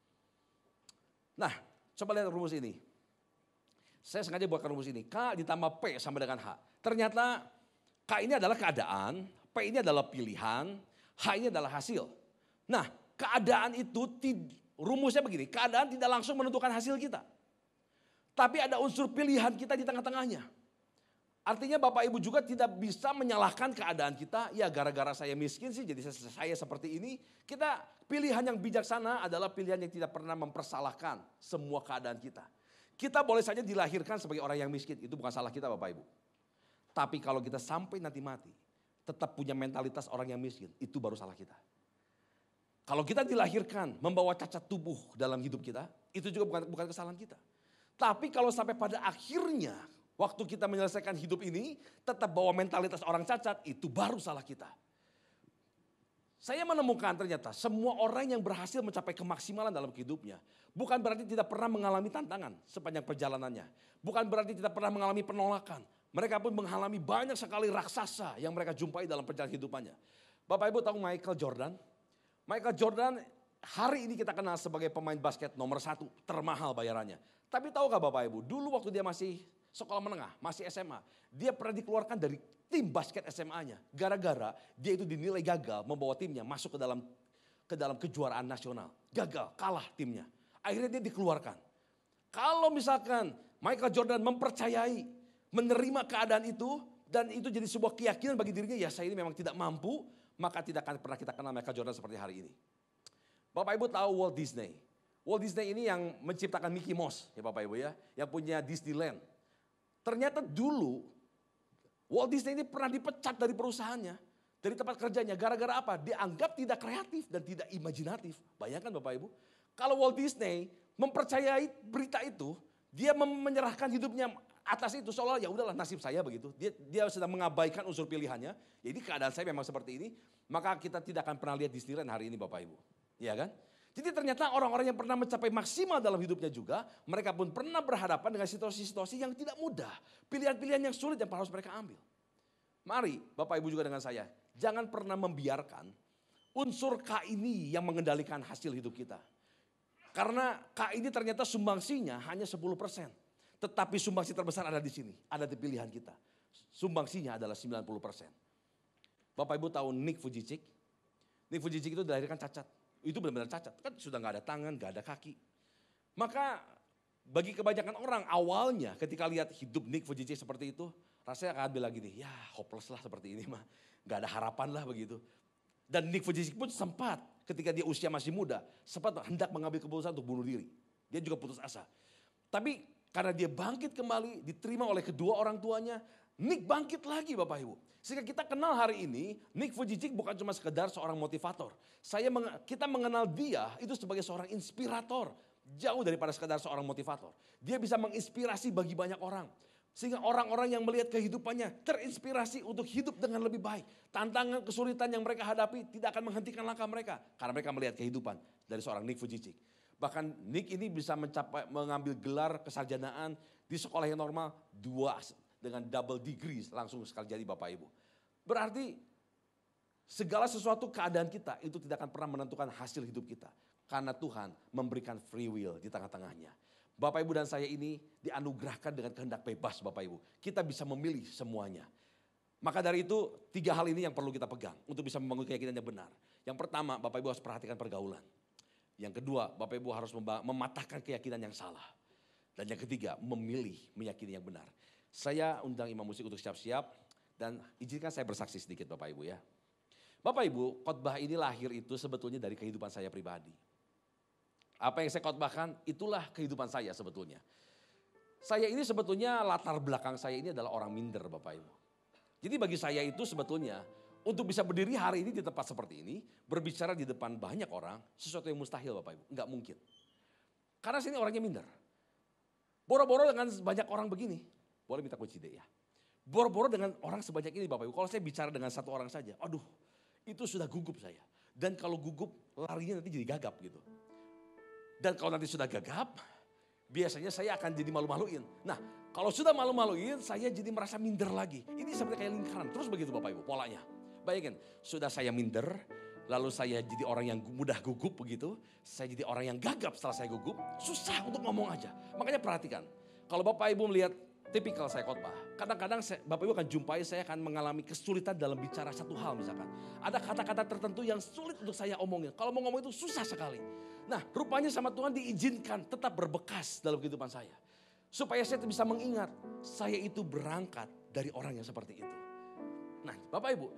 Nah, coba lihat rumus ini. Saya sengaja buatkan rumus ini. K ditambah P sama dengan H. Ternyata K ini adalah keadaan, P ini adalah pilihan, H ini adalah hasil. Nah, keadaan itu rumusnya begini, keadaan tidak langsung menentukan hasil kita. Tapi ada unsur pilihan kita di tengah-tengahnya. Artinya Bapak Ibu juga tidak bisa menyalahkan keadaan kita. Ya gara-gara saya miskin sih jadi saya seperti ini. Kita pilihan yang bijaksana adalah pilihan yang tidak pernah mempersalahkan semua keadaan kita. Kita boleh saja dilahirkan sebagai orang yang miskin. Itu bukan salah kita Bapak Ibu. Tapi kalau kita sampai nanti mati, tetap punya mentalitas orang yang miskin. Itu baru salah kita. Kalau kita dilahirkan membawa cacat tubuh dalam hidup kita, itu juga bukan kesalahan kita. Tapi kalau sampai pada akhirnya, waktu kita menyelesaikan hidup ini, tetap bawa mentalitas orang cacat, itu baru salah kita. Saya menemukan ternyata semua orang yang berhasil mencapai kemaksimalan dalam hidupnya, bukan berarti tidak pernah mengalami tantangan sepanjang perjalanannya. Bukan berarti tidak pernah mengalami penolakan. Mereka pun mengalami banyak sekali raksasa yang mereka jumpai dalam perjalanan hidupannya. Bapak Ibu tahu Michael Jordan? Michael Jordan hari ini kita kenal sebagai pemain basket nomor 1 termahal bayarannya. Tapi tahukah Bapak Ibu, dulu waktu dia masih sekolah menengah, masih SMA, dia pernah dikeluarkan dari tim basket SMA-nya. Gara-gara dia itu dinilai gagal membawa timnya masuk ke dalam kejuaraan nasional. Gagal, kalah timnya. Akhirnya dia dikeluarkan. Kalau misalkan Michael Jordan mempercayai, menerima keadaan itu, dan itu jadi sebuah keyakinan bagi dirinya, ya saya ini memang tidak mampu, maka tidak akan pernah kita kenal Michael Jordan seperti hari ini. Bapak Ibu tahu Walt Disney. Walt Disney ini yang menciptakan Mickey Mouse, ya Bapak Ibu ya, yang punya Disneyland. Ternyata dulu Walt Disney ini pernah dipecat dari perusahaannya, dari tempat kerjanya. Gara-gara apa? Dianggap tidak kreatif dan tidak imajinatif. Bayangkan Bapak Ibu, kalau Walt Disney mempercayai berita itu, dia menyerahkan hidupnya atas itu, seolah ya udahlah nasib saya begitu. Dia sedang mengabaikan unsur pilihannya. Jadi keadaan saya memang seperti ini, maka kita tidak akan pernah lihat Disneyland hari ini Bapak Ibu. Iya kan? Jadi ternyata orang-orang yang pernah mencapai maksimal dalam hidupnya juga, mereka pun pernah berhadapan dengan situasi-situasi yang tidak mudah. Pilihan-pilihan yang sulit yang harus mereka ambil. Mari Bapak Ibu juga dengan saya, jangan pernah membiarkan unsur K ini yang mengendalikan hasil hidup kita. Karena K ini ternyata sumbangsinya hanya 10%. Tetapi sumbangsi terbesar ada di sini, ada di pilihan kita. Sumbangsinya adalah 90%. Bapak Ibu tahu Nick Vujicic? Nick Vujicic itu dilahirkan cacat. Itu benar-benar cacat, kan sudah gak ada tangan, gak ada kaki. Maka Bagi kebanyakan orang awalnya ketika lihat hidup Nick Vujicic seperti itu, rasanya akan bilang gini, ya hopeless lah seperti ini mah. Gak ada harapan lah begitu. Dan Nick Vujicic pun sempat ketika dia usia masih muda, sempat hendak mengambil keputusan untuk bunuh diri. Dia juga putus asa. Tapi karena dia bangkit kembali, diterima oleh kedua orang tuanya, Nick bangkit lagi Bapak Ibu. Sehingga kita kenal hari ini, Nick Vujicic bukan cuma sekedar seorang motivator. Kita mengenal dia itu sebagai seorang inspirator. Jauh daripada sekedar seorang motivator. Dia bisa menginspirasi bagi banyak orang. Sehingga orang-orang yang melihat kehidupannya terinspirasi untuk hidup dengan lebih baik. Tantangan, kesulitan yang mereka hadapi tidak akan menghentikan langkah mereka. Karena mereka melihat kehidupan dari seorang Nick Vujicic. Bahkan Nick ini bisa mengambil gelar kesarjanaan di sekolah yang normal 2 dengan double degree langsung sekali jadi Bapak Ibu. Berarti segala sesuatu keadaan kita itu tidak akan pernah menentukan hasil hidup kita. Karena Tuhan memberikan free will di tengah-tengahnya. Bapak Ibu dan saya ini dianugerahkan dengan kehendak bebas Bapak Ibu. Kita bisa memilih semuanya. Maka dari itu 3 hal ini yang perlu kita pegang untuk bisa membangun keyakinan yang benar. Yang pertama Bapak Ibu harus perhatikan pergaulan. Yang kedua Bapak Ibu harus mematahkan keyakinan yang salah. Dan yang ketiga memilih meyakini yang benar. Saya undang imam musik untuk siap-siap dan izinkan saya bersaksi sedikit Bapak Ibu ya. Bapak Ibu khotbah ini lahir itu sebetulnya dari kehidupan saya pribadi. Apa yang saya khotbahkan itulah kehidupan saya sebetulnya. Saya ini sebetulnya latar belakang saya ini adalah orang minder Bapak Ibu. Jadi bagi saya itu sebetulnya untuk bisa berdiri hari ini di tempat seperti ini. Berbicara di depan banyak orang sesuatu yang mustahil Bapak Ibu. Enggak mungkin. Karena saya ini orangnya minder. Boro-boro dengan banyak orang begini. Boleh minta kunci deh ya. Boro-boro dengan orang sebanyak ini Bapak Ibu. Kalau saya bicara dengan satu orang saja. Aduh itu sudah gugup saya. Dan kalau gugup larinya nanti jadi gagap gitu. Dan kalau nanti sudah gagap, biasanya saya akan jadi malu-maluin. Nah, kalau sudah malu-maluin, saya jadi merasa minder lagi. Ini seperti kayak lingkaran, terus begitu Bapak Ibu polanya. Bayangin, sudah saya minder, lalu saya jadi orang yang mudah gugup begitu. Saya jadi orang yang gagap setelah saya gugup, susah untuk ngomong aja. Makanya perhatikan, kalau Bapak Ibu melihat tipikal saya khotbah, kadang-kadang Bapak Ibu akan jumpai saya akan mengalami kesulitan dalam bicara satu hal misalkan. Ada kata-kata tertentu yang sulit untuk saya omongin. Kalau mau ngomong itu susah sekali. Nah rupanya sama Tuhan diizinkan tetap berbekas dalam kehidupan saya. Supaya saya bisa mengingat saya itu berangkat dari orang yang seperti itu. Nah Bapak Ibu,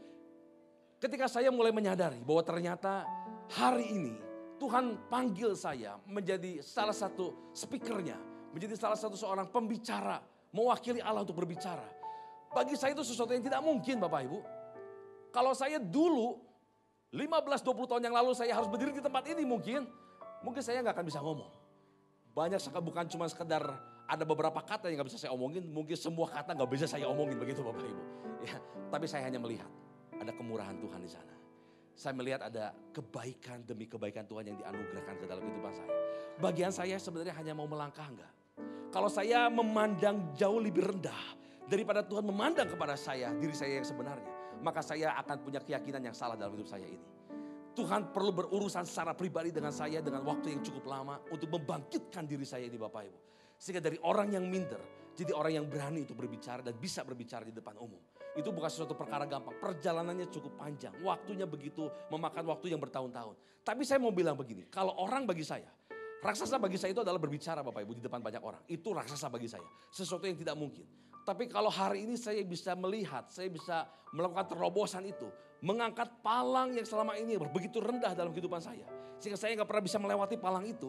ketika saya mulai menyadari bahwa ternyata hari ini Tuhan panggil saya menjadi salah satu speakernya. Menjadi salah satu seorang pembicara, mewakili Allah untuk berbicara. Bagi saya itu sesuatu yang tidak mungkin Bapak Ibu. Kalau saya dulu 15-20 tahun yang lalu saya harus berdiri di tempat ini mungkin saya nggak akan bisa ngomong. Banyak bukan cuma sekedar ada beberapa kata yang nggak bisa saya omongin, mungkin semua kata nggak bisa saya omongin begitu Bapak Ibu. Ya, tapi saya hanya melihat ada kemurahan Tuhan di sana. Saya melihat ada kebaikan demi kebaikan Tuhan yang dianugerahkan ke dalam kehidupan saya. Bagian saya sebenarnya hanya mau melangkah enggak. Kalau saya memandang jauh lebih rendah daripada Tuhan memandang kepada saya, diri saya yang sebenarnya, maka saya akan punya keyakinan yang salah dalam hidup saya ini. Tuhan perlu berurusan secara pribadi dengan saya dengan waktu yang cukup lama untuk membangkitkan diri saya ini Bapak Ibu. Sehingga dari orang yang minder, jadi orang yang berani untuk berbicara dan bisa berbicara di depan umum. Itu bukan sesuatu perkara gampang, perjalanannya cukup panjang, waktunya begitu memakan waktu yang bertahun-tahun. Tapi saya mau bilang begini, kalau orang bagi saya, raksasa bagi saya itu adalah berbicara Bapak Ibu di depan banyak orang. Itu raksasa bagi saya, sesuatu yang tidak mungkin. Tapi kalau hari ini saya bisa melihat, saya bisa melakukan terobosan itu. Mengangkat palang yang selama ini begitu rendah dalam kehidupan saya. Sehingga saya nggak pernah bisa melewati palang itu.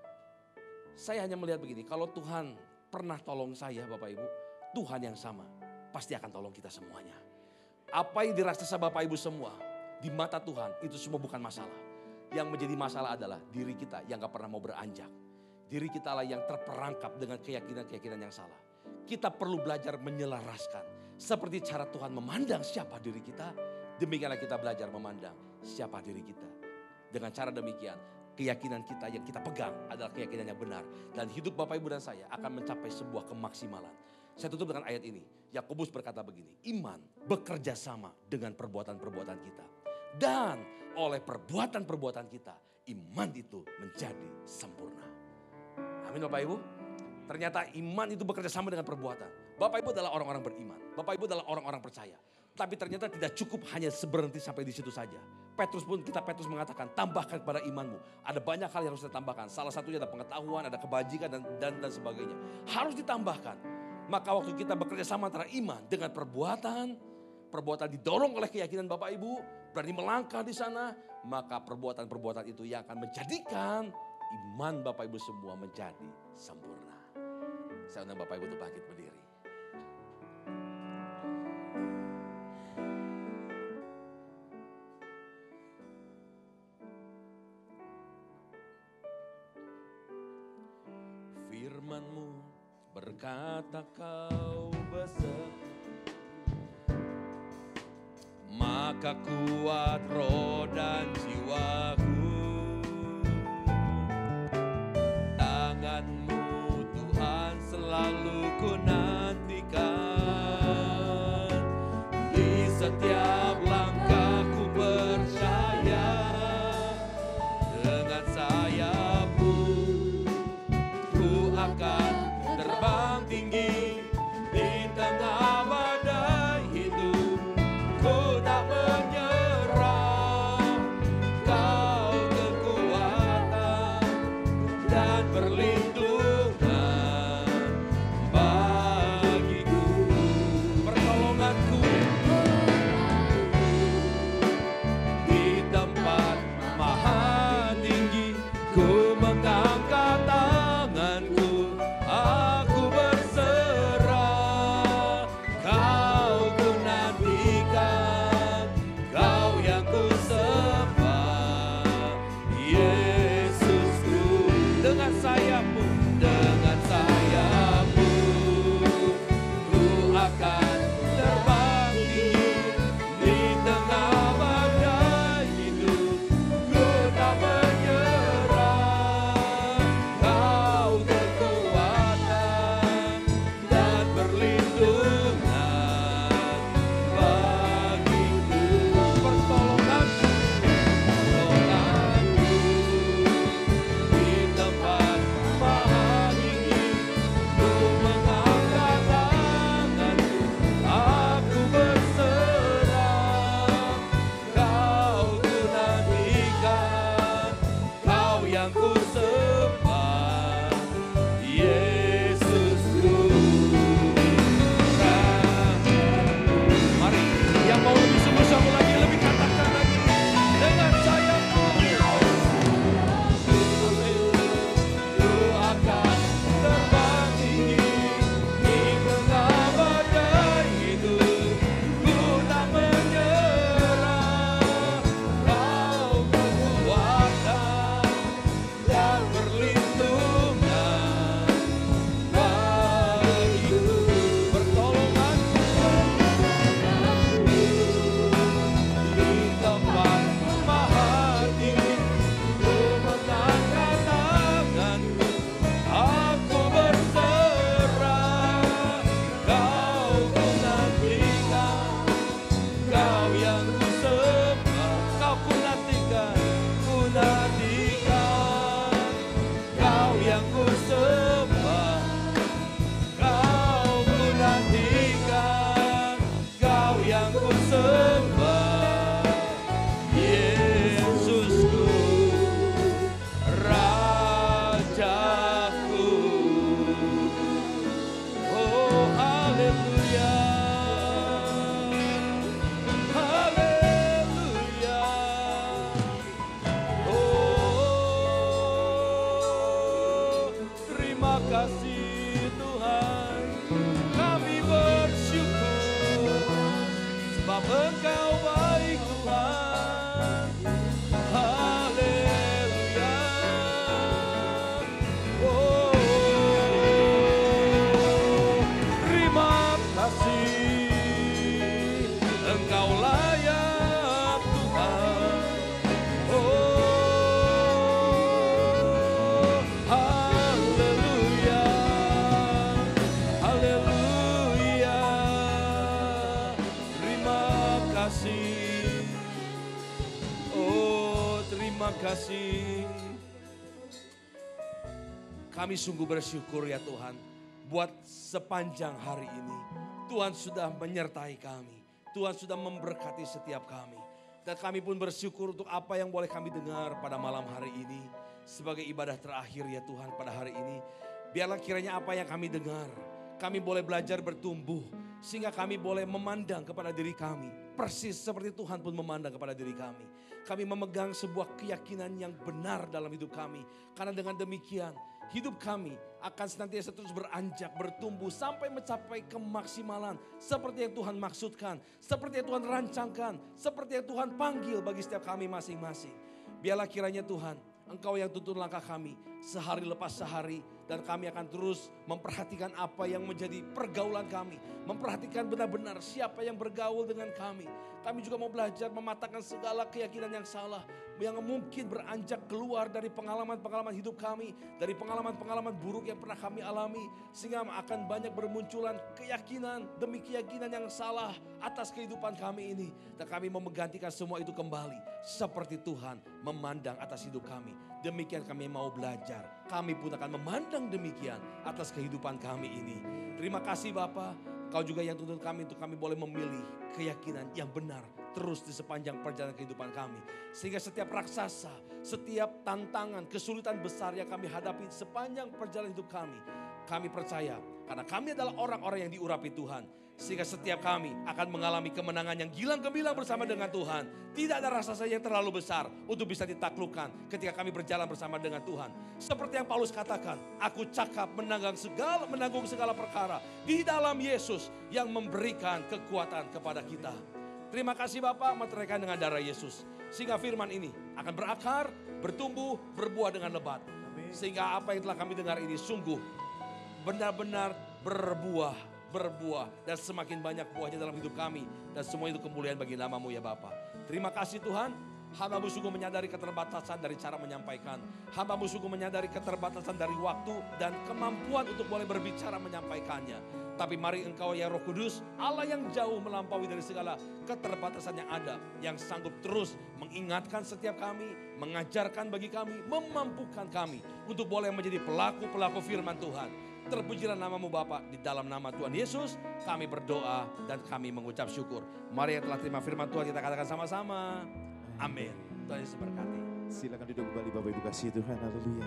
Saya hanya melihat begini, kalau Tuhan pernah tolong saya Bapak Ibu, Tuhan yang sama pasti akan tolong kita semuanya. Apa yang diraksasa Bapak Ibu semua, di mata Tuhan itu semua bukan masalah. Yang menjadi masalah adalah diri kita yang gak pernah mau beranjak. Diri kita lah yang terperangkap dengan keyakinan-keyakinan yang salah. Kita perlu belajar menyelaraskan. Seperti cara Tuhan memandang siapa diri kita, demikianlah kita belajar memandang siapa diri kita. Dengan cara demikian, keyakinan kita yang kita pegang adalah keyakinan yang benar. Dan hidup Bapak Ibu dan saya akan mencapai sebuah kemaksimalan. Saya tutup dengan ayat ini. Yakobus berkata begini, iman bekerja sama dengan perbuatan-perbuatan kita. Dan oleh perbuatan-perbuatan kita, iman itu menjadi sempurna. Amin Bapak Ibu. Ternyata iman itu bekerja sama dengan perbuatan. Bapak Ibu adalah orang-orang beriman. Bapak Ibu adalah orang-orang percaya. Tapi ternyata tidak cukup hanya berhenti sampai di situ saja. Petrus mengatakan, tambahkan kepada imanmu. Ada banyak hal yang harus ditambahkan. Salah satunya ada pengetahuan, ada kebajikan dan sebagainya. Harus ditambahkan. Maka waktu kita bekerja sama antara iman dengan perbuatan didorong oleh keyakinan Bapak Ibu, berani melangkah di sana, maka perbuatan-perbuatan itu yang akan menjadikan iman Bapak Ibu semua menjadi sempurna. Saya undang Bapak Ibu untuk bangkit berdiri. Firman-Mu berkata kau beserta, maka kuat roh dan jiwaku. Tangan-Mu Tuhan selalu ku nantikan. Di setiap langkahku percaya, dengan sayap-Mu ku akan terbang tinggi di tengah badai hidup. Ku tak menyerah, Kau kekuatan dan perlindungan bagiku. Pertolonganku di tempat maha tinggi, ku mengangkat tanganku, aku berserah. Kau ku nantikan, Kau yang ku sembah, Yesusku. Dengan sayap-Mu ku akan terbang tinggi di tengah badai hidup. Ku tak menyerah, Kau kekuatan dan perlindungan bagiku. Pertolonganku di tempat maha tinggi, ku mengangkat tanganku, aku berserah. Kau ku nantikan, Kau yang ku sembah, Yesusku. Mari yang mau lebih sungguh-sungguh lagi, lebih katakan lagi dengan sayap-Mu. Ku akan terbang tinggi di tengah badai hidup. Ku tak menyerah, Kau kekuatan dan perlindungan bagiku. Pertolonganku di tempat maha tinggi, ku mengangkat tanganku, aku berserah. Kau ku nantikan, Kau yang ku sembah. Kau ku nantikan, Kau yang ku sembah. Kau ku nantikan, Kau yang ku sembah, Yesusku, Rajaku. Oh haleluya, haleluya. Oh terima kasih Tuhan, kami bersyukur sebab Engkau baik Tuhan. Haleluya. Oh terima kasih, Engkau layak Tuhan. Oh haleluya, haleluya. Terima kasih, oh terima kasih. Kami sungguh bersyukur ya Tuhan, buat sepanjang hari ini Tuhan sudah menyertai kami. Tuhan sudah memberkati setiap kami. Dan kami pun bersyukur untuk apa yang boleh kami dengar pada malam hari ini. Sebagai ibadah terakhir ya Tuhan pada hari ini. Biarlah kiranya apa yang kami dengar, kami boleh belajar bertumbuh. Sehingga kami boleh memandang kepada diri kami. Persis seperti Tuhan pun memandang kepada diri kami. Kami memegang sebuah keyakinan yang benar dalam hidup kami. Karena dengan demikian hidup kami akan senantiasa terus beranjak, bertumbuh sampai mencapai kemaksimalan. Seperti yang Tuhan maksudkan, seperti yang Tuhan rancangkan, seperti yang Tuhan panggil bagi setiap kami masing-masing. Biarlah kiranya Tuhan, Engkau yang tuntun langkah kami sehari lepas sehari. Dan kami akan terus memperhatikan apa yang menjadi pergaulan kami. Memperhatikan benar-benar siapa yang bergaul dengan kami. Kami juga mau belajar mematahkan segala keyakinan yang salah. Yang mungkin beranjak keluar dari pengalaman-pengalaman hidup kami. Dari pengalaman-pengalaman buruk yang pernah kami alami. Sehingga akan banyak bermunculan keyakinan demi keyakinan yang salah atas kehidupan kami ini. Dan kami mau menggantikan semua itu kembali. Seperti Tuhan memandang atas hidup kami. Demikian kami mau belajar. Kami pun akan memandang demikian atas kehidupan kami ini. Terima kasih Bapa. Kau juga yang tuntun kami untuk kami boleh memilih keyakinan yang benar. Terus di sepanjang perjalanan kehidupan kami. Sehingga setiap raksasa, setiap tantangan, kesulitan besar yang kami hadapi sepanjang perjalanan hidup kami. Kami percaya karena kami adalah orang-orang yang diurapi Tuhan. Sehingga setiap kami akan mengalami kemenangan yang gilang gemilang bersama dengan Tuhan. Tidak ada raksasa yang terlalu besar untuk bisa ditaklukkan ketika kami berjalan bersama dengan Tuhan. Seperti yang Paulus katakan, aku cakap menanggung segala perkara di dalam Yesus yang memberikan kekuatan kepada kita. Terima kasih Bapa, meteraikan dengan darah Yesus. Sehingga firman ini akan berakar, bertumbuh, berbuah dengan lebat. Sehingga apa yang telah kami dengar ini sungguh benar-benar berbuah dan semakin banyak buahnya dalam hidup kami. Dan semua itu kemuliaan bagi nama-Mu ya Bapa. Terima kasih Tuhan. Hamba-Mu sungguh menyadari keterbatasan dari cara menyampaikan. Hamba-Mu sungguh menyadari keterbatasan dari waktu dan kemampuan untuk boleh berbicara menyampaikannya. Tapi mari Engkau ya Roh Kudus, Allah yang jauh melampaui dari segala keterbatasan yang ada. Yang sanggup terus mengingatkan setiap kami, mengajarkan bagi kami, memampukan kami untuk boleh menjadi pelaku-pelaku firman Tuhan. Terpujilah nama-Mu Bapa, di dalam nama Tuhan Yesus kami berdoa dan kami mengucap syukur. Mari yang telah terima firman Tuhan kita katakan sama-sama. Amin. Tuhan Yesus berkati. Silakan duduk kembali Bapak Ibu kasih Tuhan, haleluya.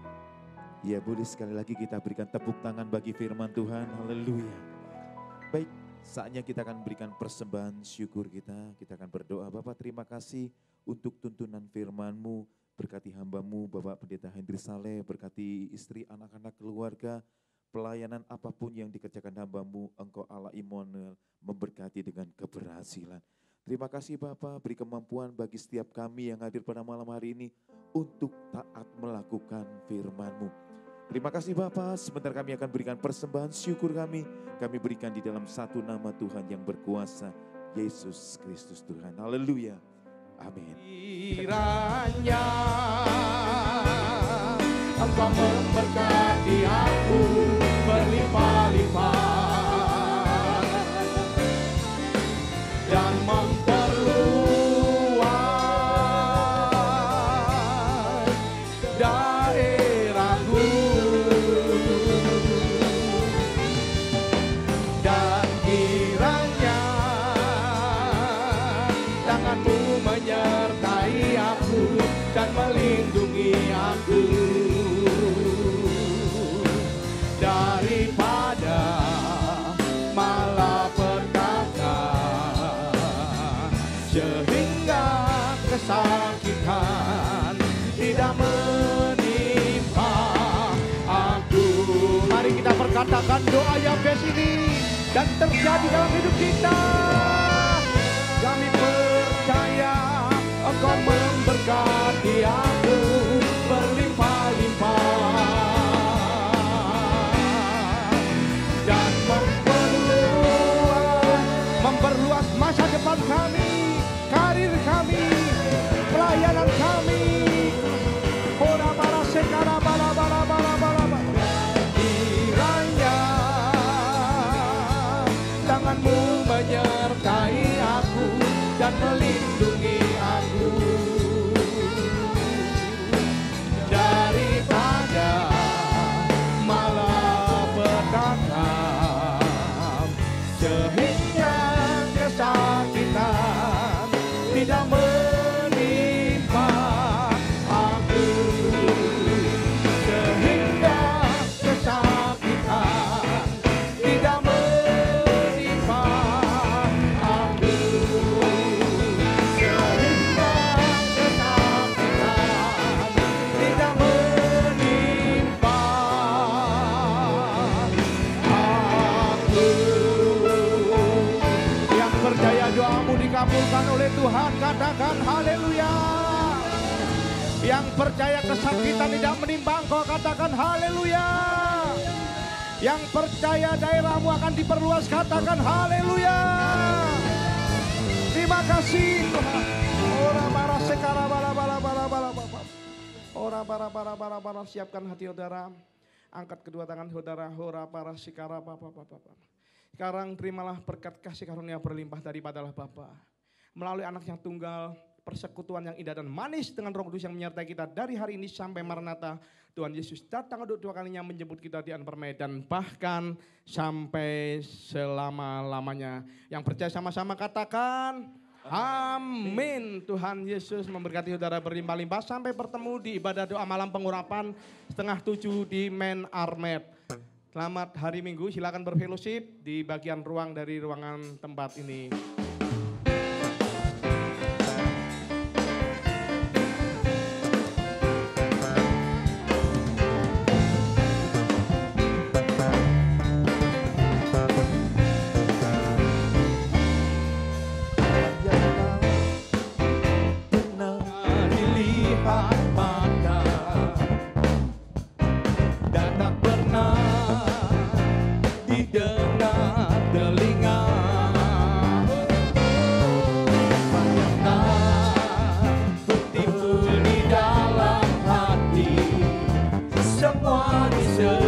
Ya boleh sekali lagi kita berikan tepuk tangan bagi firman Tuhan, haleluya. Baik, saatnya kita akan berikan persembahan syukur kita. Kita akan berdoa, Bapak terima kasih untuk tuntunan firman-Mu. Berkati hamba-Mu Bapak Pendeta Hendri Saleh, berkati istri, anak-anak, keluarga, pelayanan apapun yang dikerjakan hamba-Mu, Engkau Allah Immanuel memberkati dengan keberhasilan. Terima kasih Bapak, beri kemampuan bagi setiap kami yang hadir pada malam hari ini untuk taat melakukan firman-Mu. Terima kasih Bapak, sebentar kami akan berikan persembahan syukur kami berikan di dalam satu nama Tuhan yang berkuasa, Yesus Kristus Tuhan. Haleluya. Amin. Kiranya Engkau memberkati aku berlimpah-limpah dan memperluas daerahku, dan kiranya tangan-Mu menyertai aku dan melindungi aku daripada malapetaka, sehingga kesakitan tidak menimpa aku. Mari kita perkatakan doa yang best ini dan terjadi dalam hidup kita. Kami percaya Engkau memberkati aku berlimpah-limpah dan memperluas masa depan kami, karir kami, pelayanan kami. Kiranya tangan-Mu menyertai aku dan melindungi aku oleh Tuhan, katakan haleluya. Yang percaya kesakitan tidak menimpa engkau, katakan haleluya. Yang percaya daerahmu akan diperluas, katakan haleluya. Terima kasih Tuhan. Ora para sekara bala siapkan hati saudara. Angkat kedua tangan saudara. Ora para sekara Sekarang terimalah berkat kasih karunia berlimpah daripadalah Bapa. Melalui anak yang tunggal, persekutuan yang indah dan manis dengan Roh Kudus yang menyertai kita dari hari ini sampai Maranatha. Tuhan Yesus datang untuk dua kalinya menjemput kita di permainan, bahkan sampai selama-lamanya. Yang percaya sama-sama katakan amin. Tuhan Yesus memberkati saudara berlimpah-limpah. Sampai bertemu di ibadah doa malam pengurapan 6:30 di Main Armet. Selamat hari Minggu, silakan berfellowship di bagian ruang dari ruangan tempat ini. Semua bisa